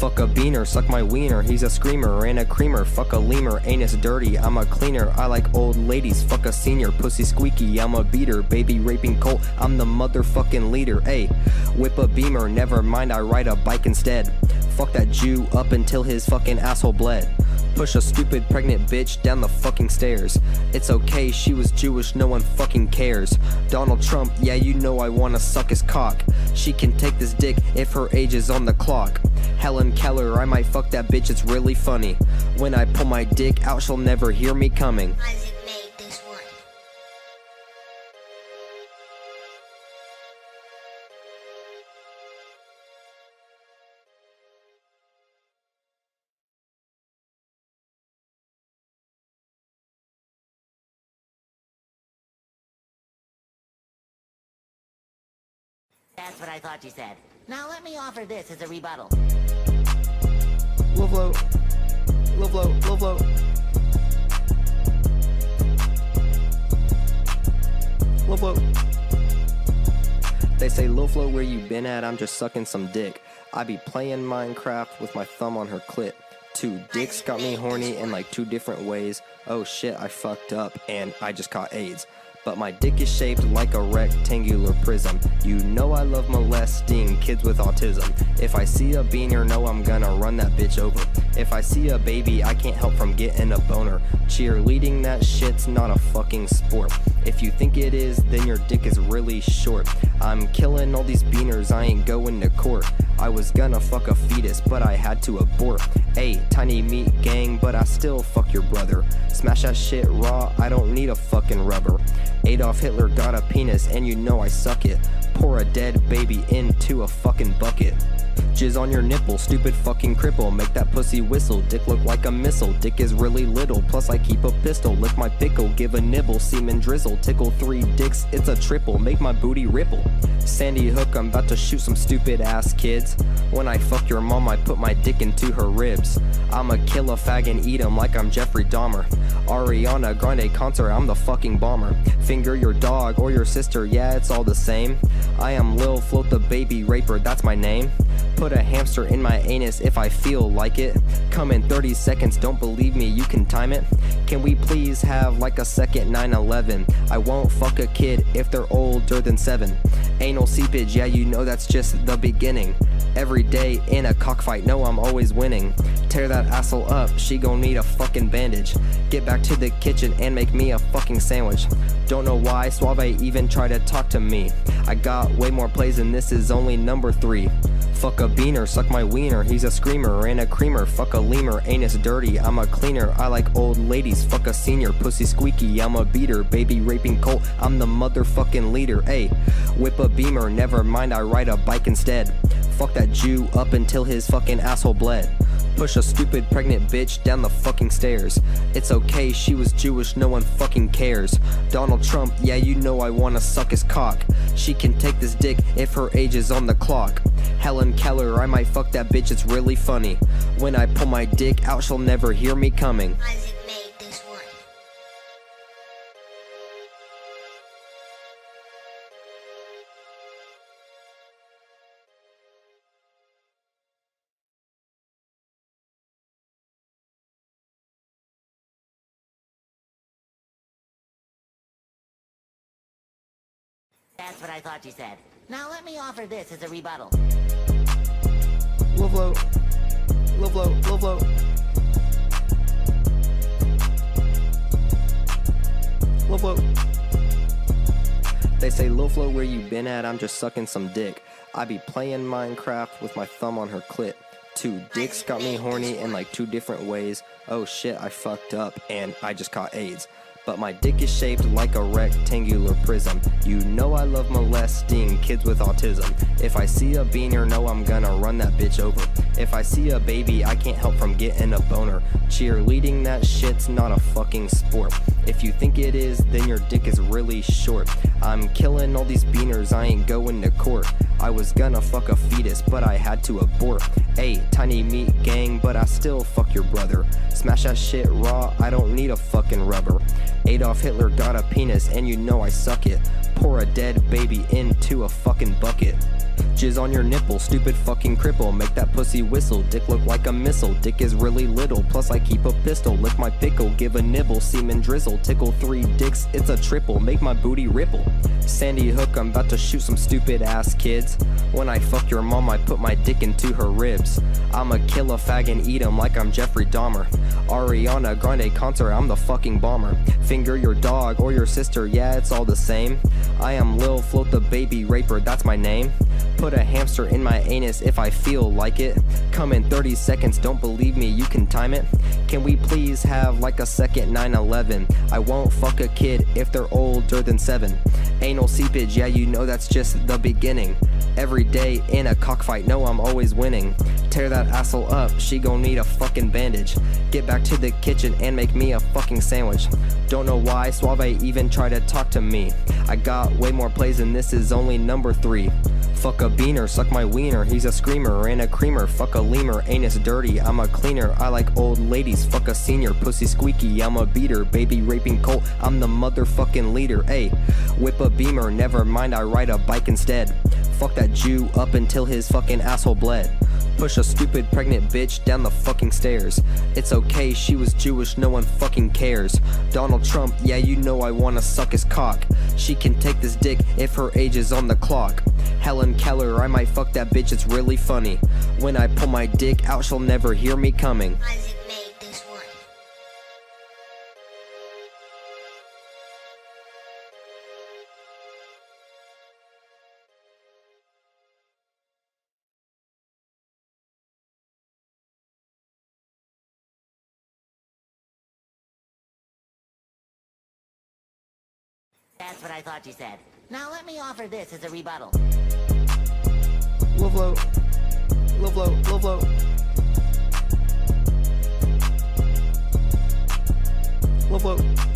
Fuck a beaner, suck my wiener, he's a screamer and a creamer. Fuck a lemur, anus dirty, I'm a cleaner. I like old ladies, fuck a senior, pussy squeaky, I'm a beater. Baby raping Colt, I'm the motherfucking leader. Ayy, whip a beamer, never mind, I ride a bike instead. Fuck that Jew up until his fucking asshole bled. Push a stupid pregnant bitch down the fucking stairs. It's okay, she was Jewish, no one fucking cares. Donald Trump, yeah, you know I wanna suck his cock. She can take this dick if her age is on the clock. Helen Keller, I might fuck that bitch, it's really funny. When I pull my dick out, she'll never hear me coming. Isaac made this one. That's what I thought you said. Now let me offer this as a rebuttal. Low flow, low flow, low flow. Low flow. They say low flow, where you been at? I'm just sucking some dick. I be playing Minecraft with my thumb on her clit. Two dicks got me horny in like two different ways. Oh shit, I fucked up and I just caught AIDS. But my dick is shaped like a rectangular prism. You know I love molesting kids with autism. If I see a beaner, know I'm gonna run that bitch over. If I see a baby, I can't help from getting a boner. Cheerleading, that shit's not a fucking sport. If you think it is, then your dick is really short. I'm killing all these beaners, I ain't going to court. I was gonna fuck a fetus, but I had to abort. Ayy, tiny meat gang, but I still fuck your brother. Smash that shit raw, I don't need a fucking rubber. Adolf Hitler got a penis and you know I suck it. Pour a dead baby into a fucking bucket. Jizz on your nipple, stupid fucking cripple. Make that pussy whistle, dick look like a missile. Dick is really little, plus I keep a pistol. Lick my pickle, give a nibble, semen drizzle. Tickle three dicks, it's a triple, make my booty ripple. Sandy Hook, I'm about to shoot some stupid ass kids. When I fuck your mom, I put my dick into her ribs. I'ma kill a fag and eat him like I'm Jeffrey Dahmer. Ariana Grande concert, I'm the fucking bomber. Finger your dog or your sister, yeah, it's all the same. I am Lil Float the baby raper, that's my name. Put a hamster in my anus if I feel like it. Come in thirty seconds, don't believe me, you can time it. Can we please have like a second nine eleven? I won't fuck a kid if they're older than seven. Anal seepage, yeah, you know that's just the beginning. Every day in a cockfight, no, I'm always winning. Tear that asshole up, she gon' need a fucking bandage. Get back to the kitchen and make me a fucking sandwich. Don't know why Suave even tried to talk to me. I got way more plays and this is only number three. Fuck a beaner, suck my wiener, he's a screamer and a creamer. Fuck a lemur, anus dirty, I'm a cleaner. I like old ladies, fuck a senior, pussy squeaky, I'm a beater. Baby raping Colt, I'm the motherfucking leader. Ayy, whip a beamer, never mind, I ride a bike instead. Fuck that Jew up until his fucking asshole bled. Push a stupid pregnant bitch down the fucking stairs. It's okay, she was Jewish, no one fucking cares. Donald Trump, yeah, you know I wanna suck his cock. She can take this dick if her age is on the clock. Helen Keller, I might fuck that bitch, it's really funny. When I pull my dick out, she'll never hear me coming. Isaac made this one. That's what I thought you said. Now let me offer this as a rebuttal. Low flow, low flow, low flow. Low flow. They say low flow, where you been at? I'm just sucking some dick. I be playing Minecraft with my thumb on her clit. Two dicks got me horny in like two different ways. Oh shit, I fucked up and I just caught AIDS. But my dick is shaped like a rectangular prism. You know I love molesting kids with autism. If I see a beaner, know I'm gonna run that bitch over. If I see a baby, I can't help from getting a boner. Cheerleading, that shit's not a fucking sport. If you think it is, then your dick is really short. I'm killing all these beaners, I ain't going to court. I was gonna fuck a fetus, but I had to abort. Ayy, tiny meat gang, but I still fuck your brother. Smash that shit raw, I don't need a fucking rubber. Adolf Hitler got a penis and you know I suck it. Pour a dead baby into a fucking bucket. Jizz on your nipple, stupid fucking cripple. Make that pussy whistle, dick look like a missile. Dick is really little, plus I keep a pistol. Lick my pickle, give a nibble, semen drizzle. Tickle three dicks, it's a triple. Make my booty ripple. Sandy Hook, I'm about to shoot some stupid ass kids. When I fuck your mom, I put my dick into her ribs. I'ma kill a fag and eat him like I'm Jeffrey Dahmer. Ariana Grande concert, I'm the fucking bomber. Finger your dog or your sister, yeah, it's all the same. I am Lil Float the baby raper, that's my name. Put a hamster in my anus if I feel like it. Come in thirty seconds, don't believe me, you can time it. Can we please have like a second nine eleven? I won't fuck a kid if they're older than seven. Anal seepage, yeah, you know that's just the beginning. Every day in a cockfight, no, I'm always winning. Tear that asshole up, she gon' need a fucking bandage. Get back to the kitchen and make me a fucking sandwich. Don't know why Suave even tried to talk to me. I got way more plays and this is only number three. Fuck a beaner, suck my wiener, he's a screamer and a creamer. Fuck a lemur, anus dirty, I'm a cleaner. I like old ladies, fuck a senior, pussy squeaky, I'm a beater. Baby raping Colt, I'm the motherfucking leader. Ayy, whip a beamer, never mind, I ride a bike instead. Fuck that Jew up until his fucking asshole bled. Push a stupid pregnant bitch down the fucking stairs. It's okay, she was Jewish, no one fucking cares. Donald Trump, yeah, you know I wanna suck his cock. She can take this dick if her age is on the clock. Helen Keller, I might fuck that bitch, it's really funny. When I pull my dick out, she'll never hear me coming. Isaac made this one. That's what I thought you said. Now let me offer this as a rebuttal. Low flow, low flow, low flow. Low flow.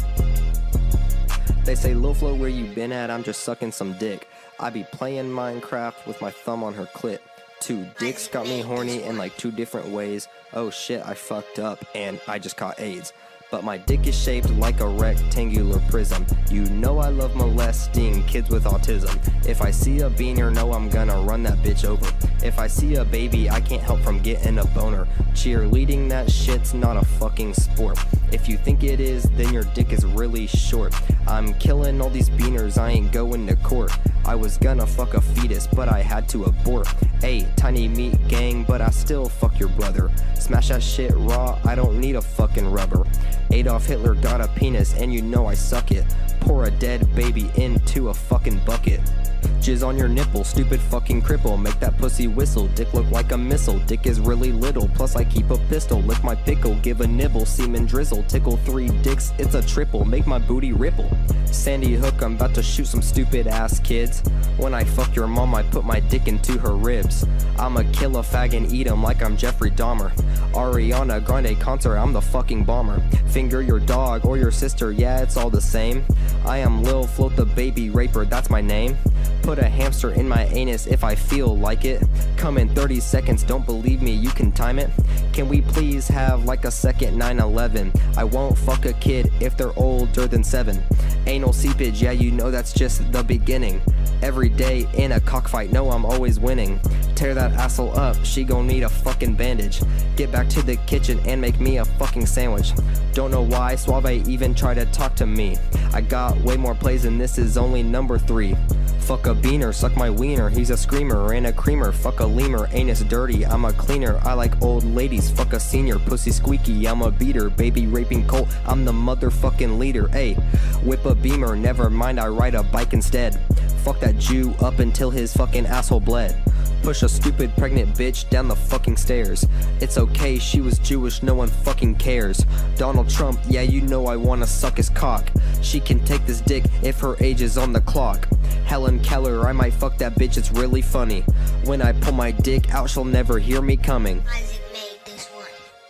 They say low flow, where you been at? I'm just sucking some dick. I be playing Minecraft with my thumb on her clit. Two dicks got me horny in like two different ways. Oh shit, I fucked up and I just caught AIDS. But my dick is shaped like a rectangular prism. You know I love molesting kids with autism. If I see a beaner, know I'm gonna run that bitch over. If I see a baby, I can't help from getting a boner. Cheerleading, that shit's not a fucking sport. If you think it is, then your dick is really short. I'm killing all these beaners, I ain't going to court. I was gonna fuck a fetus, but I had to abort. Ayy, tiny meat gang, but I still fuck your brother. Smash that shit raw, I don't need a fucking rubber. Adolf Hitler got a penis and you know I suck it. Pour a dead baby into a fucking bucket. Jizz on your nipple, stupid fucking cripple. Make that pussy whistle, dick look like a missile. Dick is really little, plus I keep a pistol. Lick my pickle, give a nibble, semen drizzle. Tickle three dicks, it's a triple. Make my booty ripple. Sandy Hook, I'm about to shoot some stupid ass kids. When I fuck your mom, I put my dick into her ribs. I'ma kill a fag and eat him like I'm Jeffrey Dahmer. Ariana Grande concert, I'm the fucking bomber. Finger your dog or your sister, yeah, it's all the same. I am Lil Float the baby raper, that's my name. Put a hamster in my anus if I feel like it. Come in thirty seconds, don't believe me, you can time it. Can we please have like a second nine eleven? I won't fuck a kid if they're older than seven. Anal seepage, yeah, you know that's just the beginning. Every day in a cockfight, no, I'm always winning. Tear that asshole up, she gon' need a fucking bandage. Get back to the kitchen and make me a fucking sandwich. Don't know why Suave even tried to talk to me. I got way more plays and this is only number three. Fuck a beaner, suck my wiener, he's a screamer and a creamer. Fuck a lemur, anus dirty, I'm a cleaner. I like old ladies, fuck a senior, pussy squeaky, I'm a beater. Baby raping Colt, I'm the motherfucking leader. Ayy, whip a beamer, never mind, I ride a bike instead. Fuck that Jew up until his fucking asshole bled. Push a stupid pregnant bitch down the fucking stairs. It's okay, she was Jewish, no one fucking cares. Donald Trump, yeah, you know I wanna suck his cock. She can take this dick if her age is on the clock. Helen Keller, I might fuck that bitch, it's really funny. When I pull my dick out, she'll never hear me coming. Isaac made this one.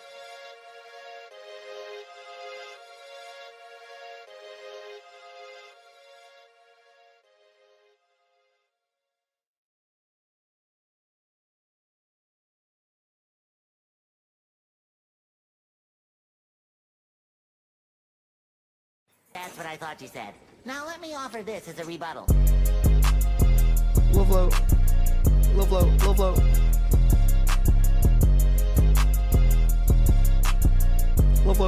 That's what I thought you said. Now let me offer this as a rebuttal. Low flow, low flow, low flow. Low flow.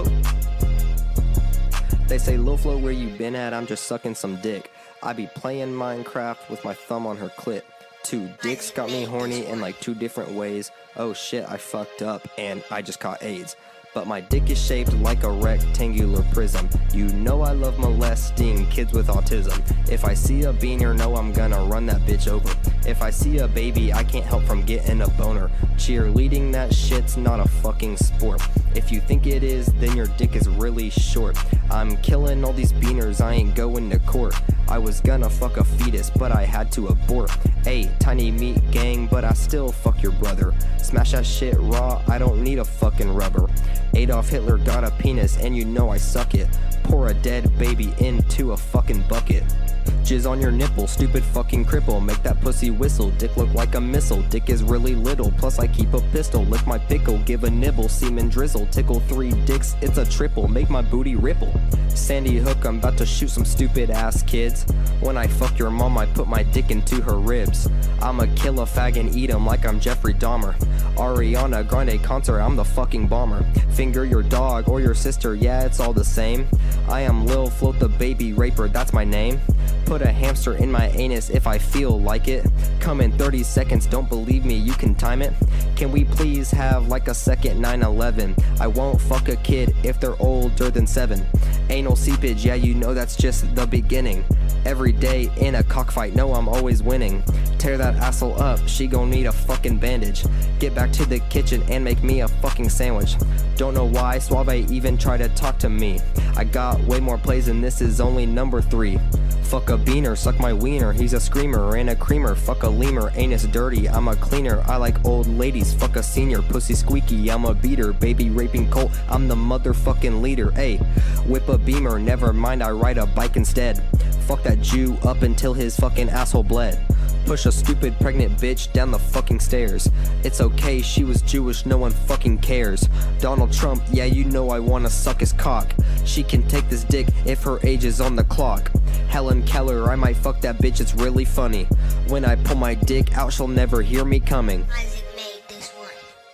They say low flow, where you been at? I'm just sucking some dick. I be playing Minecraft with my thumb on her clit. Two dicks got me horny in like two different ways. Oh shit, I fucked up and I just caught AIDS. But my dick is shaped like a rectangular prism. You know I love molesting kids with autism. If I see a beaner, know I'm gonna run that bitch over. If I see a baby, I can't help from getting a boner. Cheerleading, that shit's not a fucking sport. If you think it is, then your dick is really short. I'm killing all these beaners, I ain't going to court. I was gonna fuck a fetus, but I had to abort. Ayy, tiny meat gang, but I still fuck your brother. Smash that shit raw, I don't need a fucking rubber. Adolf Hitler got a penis and you know I suck it. Pour a dead baby into a fucking bucket. Jizz on your nipple, stupid fucking cripple. Make that pussy whistle, dick look like a missile. Dick is really little, plus I keep a pistol. Lick my pickle, give a nibble, semen drizzle. Tickle three dicks, it's a triple, make my booty ripple. Sandy Hook, I'm about to shoot some stupid ass kids. When I fuck your mom, I put my dick into her ribs. I'ma kill a fag and eat him like I'm Jeffrey Dahmer. Ariana Grande concert, I'm the fucking bomber. Finger your dog or your sister, yeah, it's all the same. I am Lil Float the baby raper, that's my name. Put a hamster in my anus if I feel like it. Come in thirty seconds, don't believe me, you can time it. Can we please have like a second nine eleven? I won't fuck a kid if they're older than seven. Anal seepage, yeah, you know that's just the beginning. Every day in a cockfight, no, I'm always winning. Tear that asshole up, she gon' need a fucking bandage. Get back to the kitchen and make me a fucking sandwich. Don't know why Suave even tried to talk to me. I got way more plays and this is only number three. Fuck a beaner, suck my wiener, he's a screamer and a creamer. Fuck a lemur, anus dirty, I'm a cleaner. I like old ladies, fuck a senior, pussy squeaky, I'm a beater. Baby raping Colt, I'm the motherfucking leader. Ayy, whip a beamer, never mind, I ride a bike instead. Fuck that Jew up until his fucking asshole bled. Push a stupid pregnant bitch down the fucking stairs. It's okay, she was Jewish, no one fucking cares. Donald Trump, yeah, you know I wanna suck his cock. She can take this dick if her age is on the clock. Helen Keller, I might fuck that bitch, it's really funny. When I pull my dick out, she'll never hear me coming. Isaac made this one.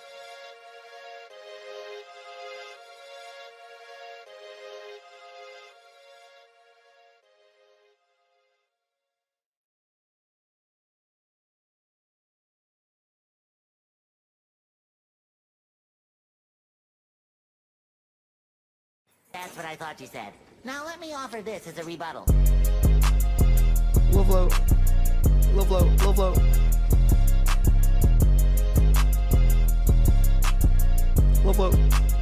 That's what I thought you said. Now let me offer this as a rebuttal. Low flow, low flow, low flow. Low flow.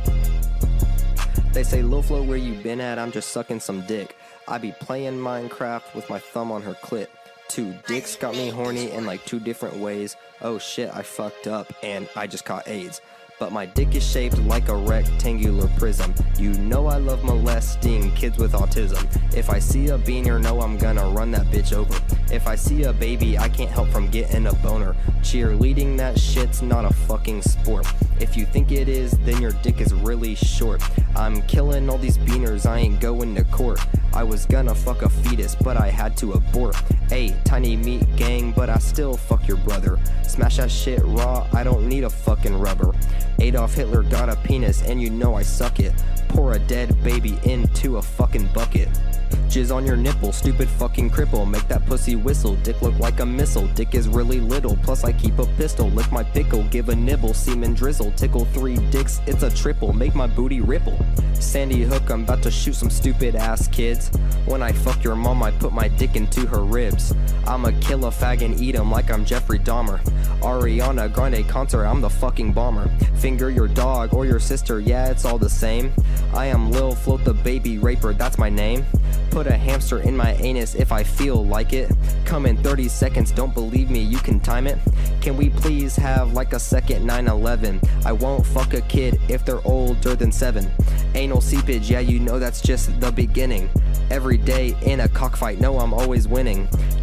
They say low flow, where you been at? I'm just sucking some dick. I be playing Minecraft with my thumb on her clit. Two dicks got me horny in like two different ways. Oh shit, I fucked up and I just caught AIDS. But my dick is shaped like a rectangular prism. You know I love molesting kids with autism. If I see a beaner, know I'm gonna run that bitch over. If I see a baby, I can't help from getting a boner. Cheerleading, that shit's not a fucking sport. If you think it is, then your dick is really short. I'm killing all these beaners, I ain't going to court. I was gonna fuck a fetus, but I had to abort. Ayy, tiny meat gang, but I still fuck your brother. Smash that shit raw, I don't need a fucking rubber. Adolf Hitler got a penis and you know I suck it. Pour a dead baby into a fucking bucket. Jizz on your nipple, stupid fucking cripple. Make that pussy whistle, dick look like a missile. Dick is really little, plus I keep a pistol. Lick my pickle, give a nibble, semen drizzle. Tickle three dicks, it's a triple, make my booty ripple. Sandy Hook, I'm about to shoot some stupid ass kids. When I fuck your mom, I put my dick into her ribs. I'ma kill a fag and eat him like I'm Jeffrey Dahmer. Ariana Grande concert, I'm the fucking bomber. Finger your dog or your sister, yeah, it's all the same. I am Lil Float the baby raper, that's my name. Put a hamster in my anus if I feel like it. Come in thirty seconds, don't believe me, you can time it. Can we please have like a second nine eleven? I won't fuck a kid if they're older than seven. Anal seepage, yeah, you know that's just the beginning. Every day in a cockfight, no, I'm always winning.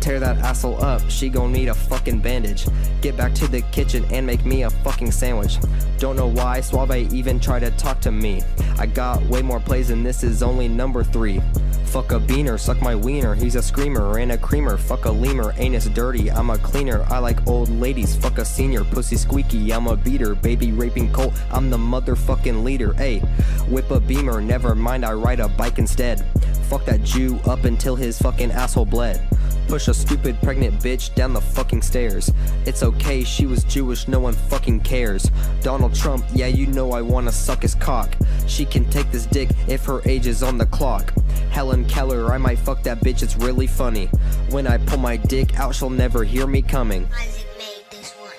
Tear that asshole up, she gon' need a fucking bandage. Get back to the kitchen and make me a fucking sandwich. Don't know why Suave even tried to talk to me. I got way more plays and this is only number three. Fuck a beaner, suck my wiener, he's a screamer and a creamer. Fuck a lemur, anus dirty, I'm a cleaner. I like old ladies, fuck a senior, pussy squeaky, I'm a beater. Baby raping Colt, I'm the motherfucking leader. Ayy, whip a beamer, never mind, I ride a bike instead. Fuck that Jew up until his fucking asshole bled. Push a stupid pregnant bitch down the fucking stairs. It's okay, she was Jewish, no one fucking cares. Donald Trump, yeah, you know I wanna suck his cock. She can take this dick if her age is on the clock. Helen Keller, I might fuck that bitch, it's really funny. When I pull my dick out, she'll never hear me coming. Isaac made this one.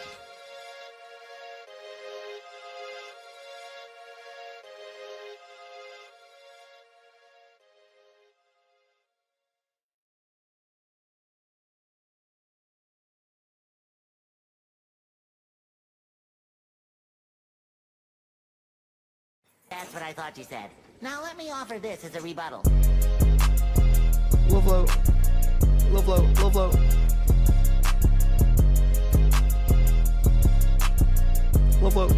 That's what I thought you said. Now let me offer this as a rebuttal. Low flow, low flow, low flow. Low flow.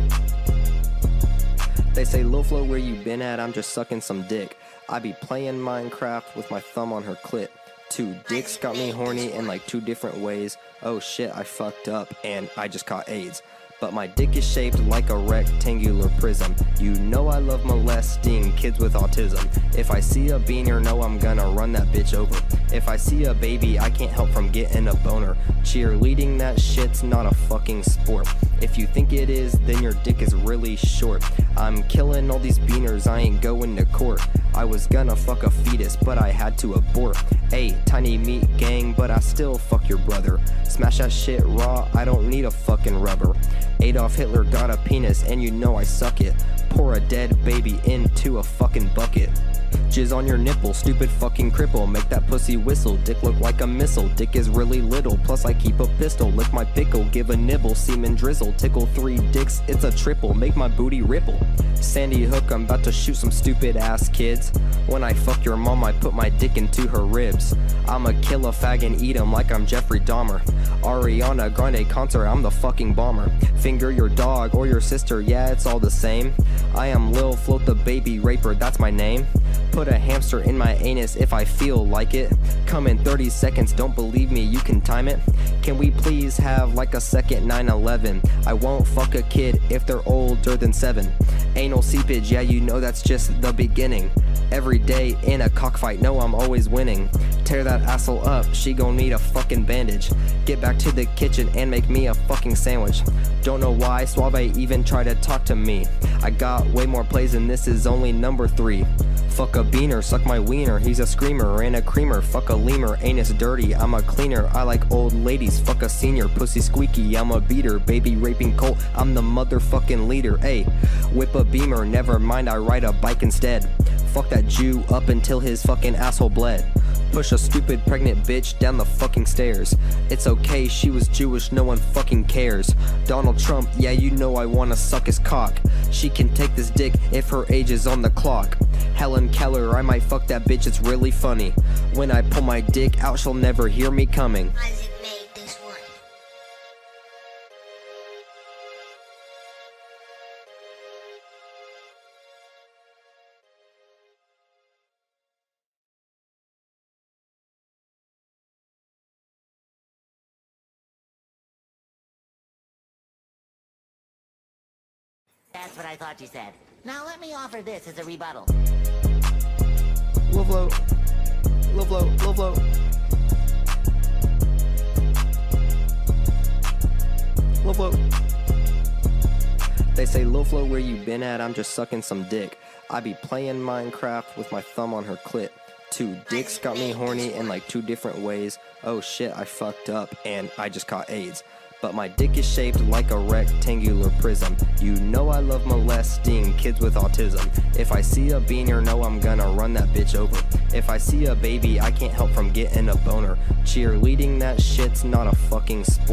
They say low flow, where you been at? I'm just sucking some dick. I be playing Minecraft with my thumb on her clit. Two dicks got me horny in like two different ways. Oh shit, I fucked up and I just caught AIDS. But my dick is shaped like a rectangular prism. You know I love molesting kids with autism. If I see a beaner, know I'm gonna run that bitch over. If I see a baby, I can't help from getting a boner. Cheerleading, that shit's not a fucking sport. If you think it is, then your dick is really short. I'm killing all these beaners, I ain't going to court. I was gonna fuck a fetus, but I had to abort. Ayy, tiny meat gang, but I still fuck your brother. Smash that shit raw, I don't need a fucking rubber. Adolf Hitler got a penis and you know I suck it. Pour a dead baby into a fucking bucket. Jizz on your nipple, stupid fucking cripple. Make that pussy whistle, dick look like a missile. Dick is really little, plus I keep a pistol. Lick my pickle, give a nibble, semen drizzle. Tickle three dicks, it's a triple. Make my booty ripple. Sandy Hook, I'm about to shoot some stupid ass kids. When I fuck your mom, I put my dick into her ribs. I'ma kill a fag and eat him like I'm Jeffrey Dahmer. Ariana Grande concert, I'm the fucking bomber. Finger your dog or your sister, yeah, it's all the same. I am Lil Float the baby raper, that's my name. Put a hamster in my anus if I feel like it. Come in thirty seconds, don't believe me, you can time it. Can we please have like a second nine eleven? I won't fuck a kid if they're older than seven. Anal seepage, yeah, you know that's just the beginning. Every day in a cockfight, no, I'm always winning. Tear that asshole up, she gon' need a fucking bandage. Get back to the kitchen and make me a fucking sandwich. Don't know why Suave even tried to talk to me. I got way more plays and this is only number three. Fuck a beaner, suck my wiener, he's a screamer and a creamer. Fuck a lemur, anus dirty, I'm a cleaner. I like old ladies, fuck a senior, pussy squeaky, I'm a beater. Baby raping Colt, I'm the motherfucking leader. Ayy, whip a beamer, never mind, I ride a bike instead. Fuck that Jew up until his fucking asshole bled. Push a stupid pregnant bitch down the fucking stairs. It's okay, she was Jewish, no one fucking cares. Donald Trump, yeah, you know I wanna suck his cock. She can take this dick if her age is on the clock. Helen Keller, I might fuck that bitch, it's really funny. When I pull my dick out, she'll never hear me coming. Isaac made this one. That's what I thought you said. Now let me offer this as a rebuttal. Low flow, low flow, low flow. Low flow. They say low flow, where you been at? I'm just sucking some dick. I be playing Minecraft with my thumb on her clit. Two dicks got me horny in like two different ways. Oh shit, I fucked up and I just caught AIDS. But my dick is shaped like a rectangular prism. You know I love molesting kids with autism. If I see a beaner, know I'm gonna run that bitch over. If I see a baby, I can't help from getting a boner. Cheerleading, that shit's not a fucking sport.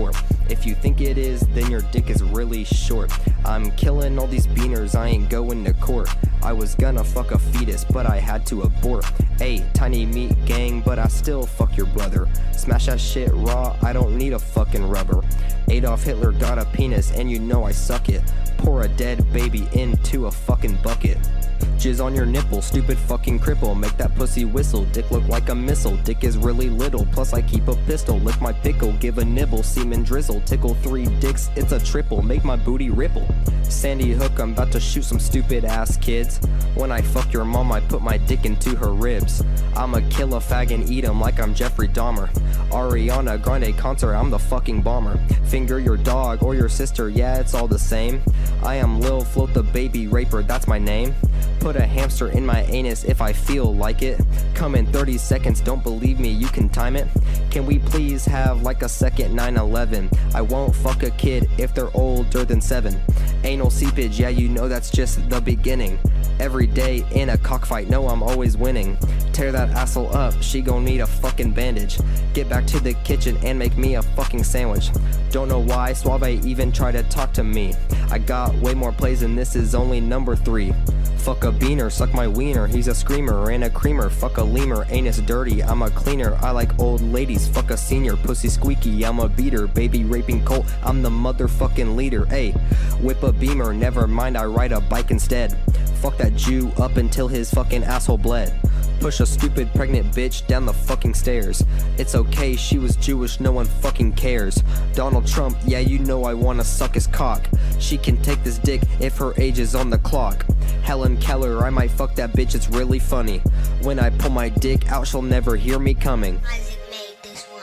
If you think it is, then your dick is really short. I'm killing all these beaners, I ain't going to court. I was gonna fuck a fetus, but I had to abort. Ayy, tiny meat gang, but I still fuck your brother. Smash that shit raw, I don't need a fucking rubber. Adolf Hitler got a penis, and you know I suck it. Pour a dead baby into a fucking bucket. Jizz on your nipple, stupid fucking cripple. Make that pussy whistle, dick look like a missile. Dick is really little, plus I keep a pistol. Lick my pickle, give a nibble, semen drizzle. Tickle three dicks, it's a triple. Make my booty ripple. Sandy Hook, I'm about to shoot some stupid ass kids. When I fuck your mom, I put my dick into her ribs. I'ma kill a fag and eat him like I'm Jeffrey Dahmer. Ariana Grande concert, I'm the fucking bomber. Finger your dog or your sister, yeah, it's all the same. I am Lil Float the baby raper, that's my name. Put a hamster in my anus if I feel like it. Come in thirty seconds, don't believe me, you can time it. Can we please have like a second nine eleven? I won't fuck a kid if they're older than seven. Anal seepage, yeah, you know that's just the beginning. Every day in a cockfight, no, I'm always winning. Tear that asshole up, she gon' need a fucking bandage. Get back to the kitchen and make me a fucking sandwich. Don't know why Suave even tried to talk to me. I got way more plays and this is only number three. Fuck a beaner, suck my wiener, he's a screamer and a creamer. Fuck a lemur, anus dirty, I'm a cleaner. I like old ladies, fuck a senior, pussy squeaky, I'm a beater. Baby raping Colt, I'm the motherfucking leader. Ayy, whip a beamer, never mind, I ride a bike instead. Fuck that Jew up until his fucking asshole bled. Push a stupid pregnant bitch down the fucking stairs. It's okay, she was Jewish, no one fucking cares. Donald Trump, yeah, you know I wanna suck his cock. She can take this dick if her age is on the clock. Helen Keller, I might fuck that bitch, it's really funny. When I pull my dick out, she'll never hear me coming. Isaac made this one.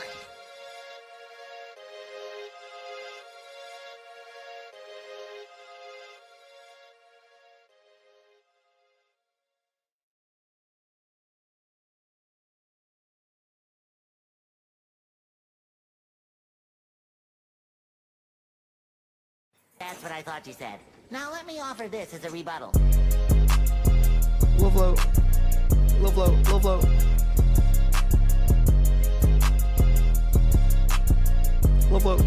That's what I thought you said. Now let me offer this as a rebuttal. Low flow, low flow, low flow. Low flow.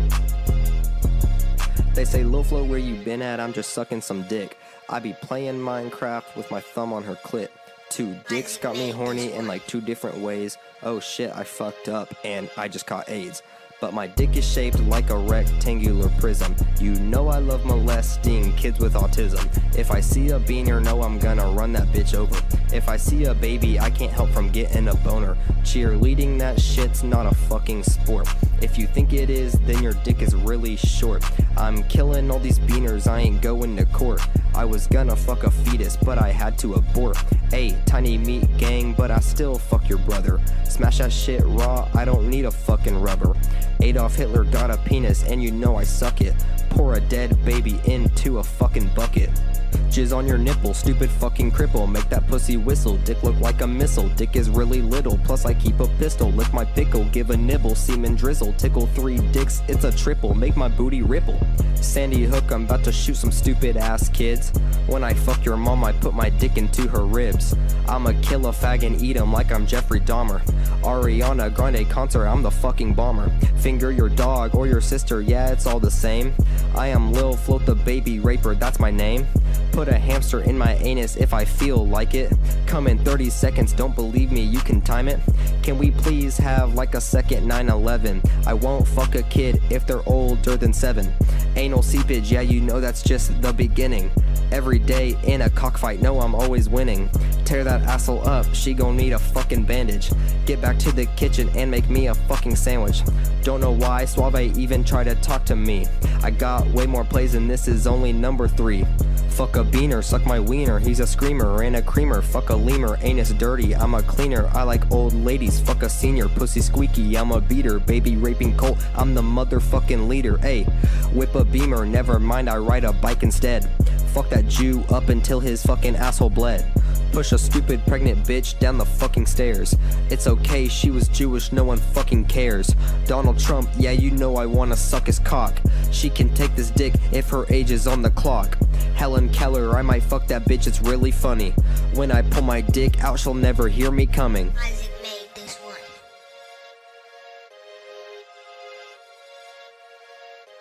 They say low flow, where you been at? I'm just sucking some dick. I be playing Minecraft with my thumb on her clit. Two dicks got me horny in like two different ways. Oh shit, I fucked up and I just caught AIDS. But my dick is shaped like a rectangular prism. You know I love molesting kids with autism. If I see a beaner, know I'm gonna run that bitch over. If I see a baby, I can't help from getting a boner. Cheerleading, that shit's not a fucking sport. If you think it is, then your dick is really short. I'm killing all these beaners, I ain't going to court. I was gonna fuck a fetus, but I had to abort. Ayy, tiny meat gang, but I still fuck your brother. Smash that shit raw, I don't need a fucking rubber. Adolf Hitler got a penis, and you know I suck it. Pour a dead baby into a fucking bucket. Jizz on your nipple, stupid fucking cripple. Make that pussy whistle, dick look like a missile. Dick is really little, plus I keep a pistol. Lick my pickle, give a nibble, semen drizzle. Tickle three dicks, it's a triple. Make my booty ripple. Sandy Hook, I'm about to shoot some stupid ass kids. When I fuck your mom, I put my dick into her ribs. I'ma kill a fag and eat him like I'm Jeffrey Dahmer. Ariana Grande concert, I'm the fucking bomber. Finger your dog or your sister, yeah, it's all the same. I am Lil Float the baby raper, that's my name. Put a hamster in my anus if I feel like it. Come in thirty seconds, don't believe me, you can time it. Can we please have like a second nine eleven? I won't fuck a kid if they're older than seven. Anal seepage, yeah, you know that's just the beginning. Every day in a cockfight, no, I'm always winning. Tear that asshole up, she gon' need a fucking bandage. Get back to the kitchen and make me a fucking sandwich. Don't know why Suave even tried to talk to me. I got way more plays and this is only number three. Fuck a beaner, suck my wiener, he's a screamer and a creamer. Fuck a lemur, anus dirty, I'm a cleaner. I like old ladies, fuck a senior, pussy squeaky, I'm a beater. Baby raping Colt, I'm the motherfucking leader. Ayy, whip a beamer, never mind, I ride a bike instead. Fuck that Jew up until his fucking asshole bled. Push a stupid pregnant bitch down the fucking stairs. It's okay, she was Jewish, no one fucking cares. Donald Trump, yeah, you know I wanna suck his cock. She can take this dick if her age is on the clock. Helen Keller, I might fuck that bitch, it's really funny. When I pull my dick out, she'll never hear me coming. Isaac made this one.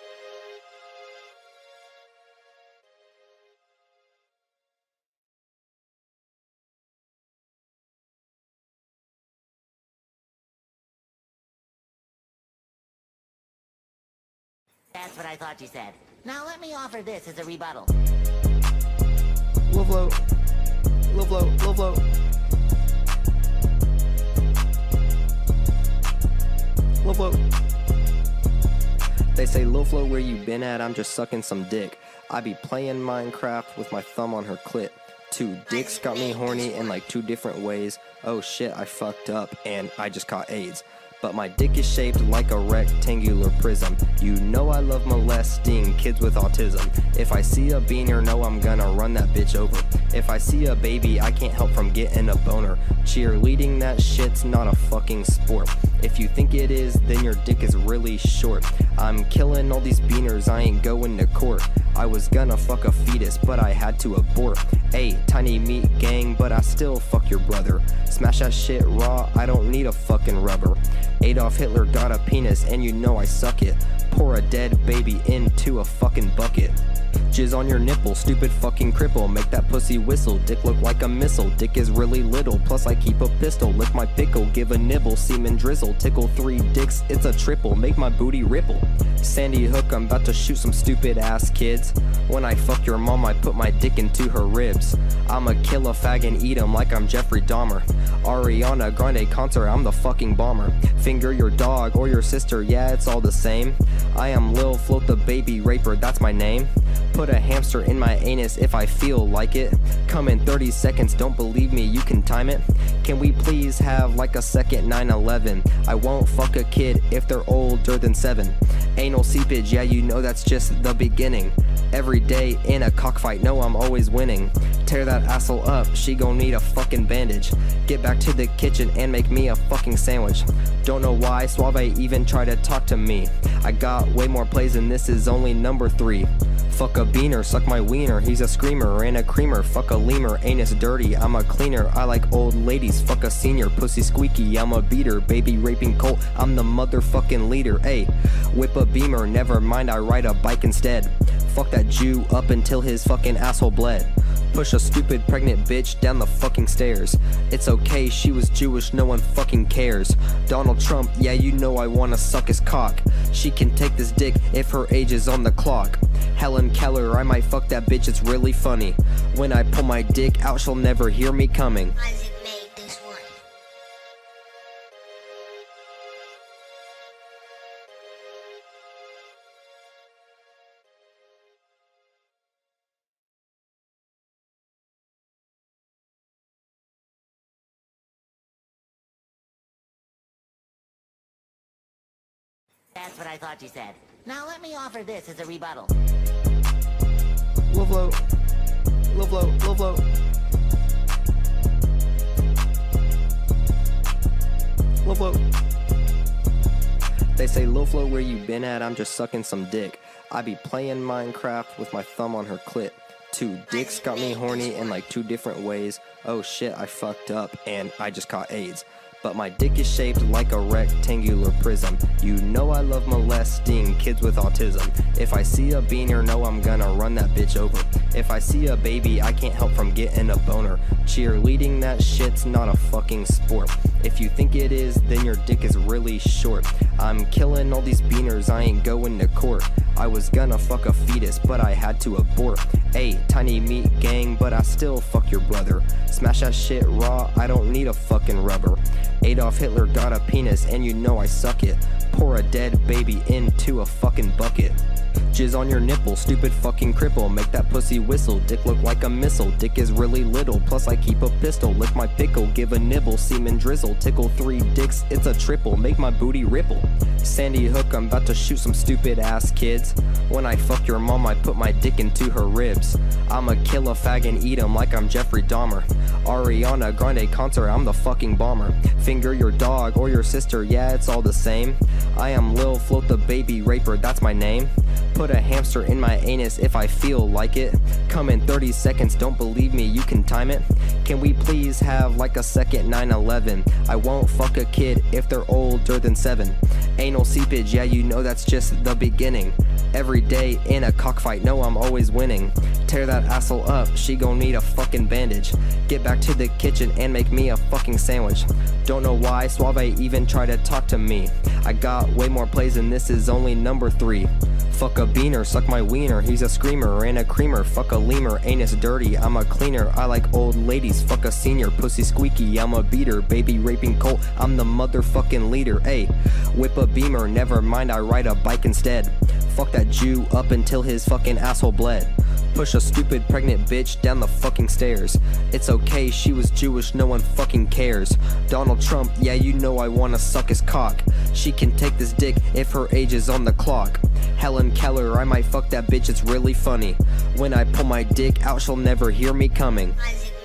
That's what I thought you said. Now let me offer this as a rebuttal. Low flow. Low flow. Low flow. Low flow. They say, low flow, where you been at? I'm just sucking some dick. I be playing Minecraft with my thumb on her clit. Two dicks got me horny in like two different ways. Oh shit, I fucked up and I just caught AIDS. But my dick is shaped like a rectangular prism. You know I love molesting kids with autism. If I see a beaner, know I'm gonna run that bitch over. If I see a baby, I can't help from getting a boner. Cheerleading, that shit's not a fucking sport. If you think it is, then your dick is really short. I'm killing all these beaners, I ain't going to court. I was gonna fuck a fetus, but I had to abort. Ayy, tiny meat gang, but I still fuck your brother. Smash that shit raw, I don't need a fucking rubber. Adolf Hitler got a penis and you know I suck it. Pour a dead baby into a fucking bucket. Jizz on your nipple, stupid fucking cripple. Make that pussy whistle, dick look like a missile. Dick is really little, plus I keep a pistol. Lick my pickle, give a nibble, semen drizzle. Tickle three dicks, it's a triple, make my booty ripple. Sandy Hook, I'm about to shoot some stupid ass kids. When I fuck your mom, I put my dick into her ribs. I'ma kill a fag and eat him like I'm Jeffrey Dahmer. Ariana Grande concert, I'm the fucking bomber. Finger your dog or your sister, yeah, it's all the same. I am Lil Float the baby raper, that's my name. Put a hamster in my anus if I feel like it. Come in thirty seconds, don't believe me, you can time it. Can we please have like a second nine eleven? I won't fuck a kid if they're older than seven. Anal seepage, yeah, you know that's just the beginning. Every day in a cockfight, no, I'm always winning. Tear that asshole up, she gon' need a fucking bandage. Get back to the kitchen and make me a fucking sandwich. Don't know why Suave even tried to talk to me. I got way more plays and this is only number three. Fuck a beaner, suck my wiener, he's a screamer and a creamer. Fuck a lemur, anus dirty, I'm a cleaner. I like old ladies, fuck a senior, pussy squeaky, I'm a beater. Baby raping Colt, I'm the motherfucking leader. Ayy, whip a beamer, never mind, I ride a bike instead. Fuck that Jew up until his fucking asshole bled. Push a stupid pregnant bitch down the fucking stairs. It's okay, she was Jewish, no one fucking cares. Donald Trump, yeah, you know I wanna suck his cock. She can take this dick if her age is on the clock. Helen Keller, I might fuck that bitch, it's really funny. When I pull my dick out, she'll never hear me coming. Isaac made this one. That's what I thought you said. Now let me offer this as a rebuttal. Low flow. Low flow. Low flow. Low flow. They say, low flow, where you been at? I'm just sucking some dick. I be playing Minecraft with my thumb on her clit. Two dicks got me horny in like two different ways. Oh shit, I fucked up and I just caught AIDS. But my dick is shaped like a rectangular prism. You know I love molesting kids with autism. If I see a beaner, know I'm gonna run that bitch over. If I see a baby, I can't help from getting a boner. Cheerleading, that shit's not a fucking sport. If you think it is, then your dick is really short. I'm killing all these beaners, I ain't going to court. I was gonna fuck a fetus, but I had to abort. Ayy, tiny meat gang, but I still fuck your brother. Smash that shit raw, I don't need a fucking rubber. Adolf Hitler got a penis and you know I suck it. Pour a dead baby into a fucking bucket. Jizz on your nipple, stupid fucking cripple. Make that pussy whistle, dick look like a missile. Dick is really little, plus I keep a pistol. Lick my pickle, give a nibble, semen drizzle. Tickle three dicks, it's a triple, make my booty ripple. Sandy Hook, I'm about to shoot some stupid ass kids. When I fuck your mom, I put my dick into her ribs. I'ma kill a fag and eat him like I'm Jeffrey Dahmer. Ariana Grande concert, I'm the fucking bomber. Finger your dog or your sister, yeah, it's all the same. I am Lil Float the baby raper, that's my name. Put a hamster in my anus if I feel like it. Come in thirty seconds, don't believe me, you can time it. Can we please have like a second nine eleven? I won't fuck a kid if they're older than seven. Anal seepage, yeah, you know that's just the beginning. Every day in a cockfight, no, I'm always winning. Tear that asshole up, she gon' need a fucking bandage. Get back to the kitchen and make me a fucking sandwich. Don't know why Suave even tried to talk to me. I got way more plays and this is only number three. Fuck a beaner, suck my wiener, he's a screamer and a creamer. Fuck a lemur, anus dirty, I'm a cleaner. I like old ladies, fuck a senior, pussy squeaky, I'm a beater. Baby raping Colt, I'm the motherfucking leader. Ayy, whip a beamer, never mind, I ride a bike instead. Fuck that Jew up until his fucking asshole bled. Push a stupid pregnant bitch down the fucking stairs. It's okay, she was Jewish, no one fucking cares. Donald Trump, yeah, you know I wanna suck his cock. She can take this dick if her age is on the clock. Helen Keller, I might fuck that bitch, it's really funny. When I pull my dick out, she'll never hear me coming. Isaac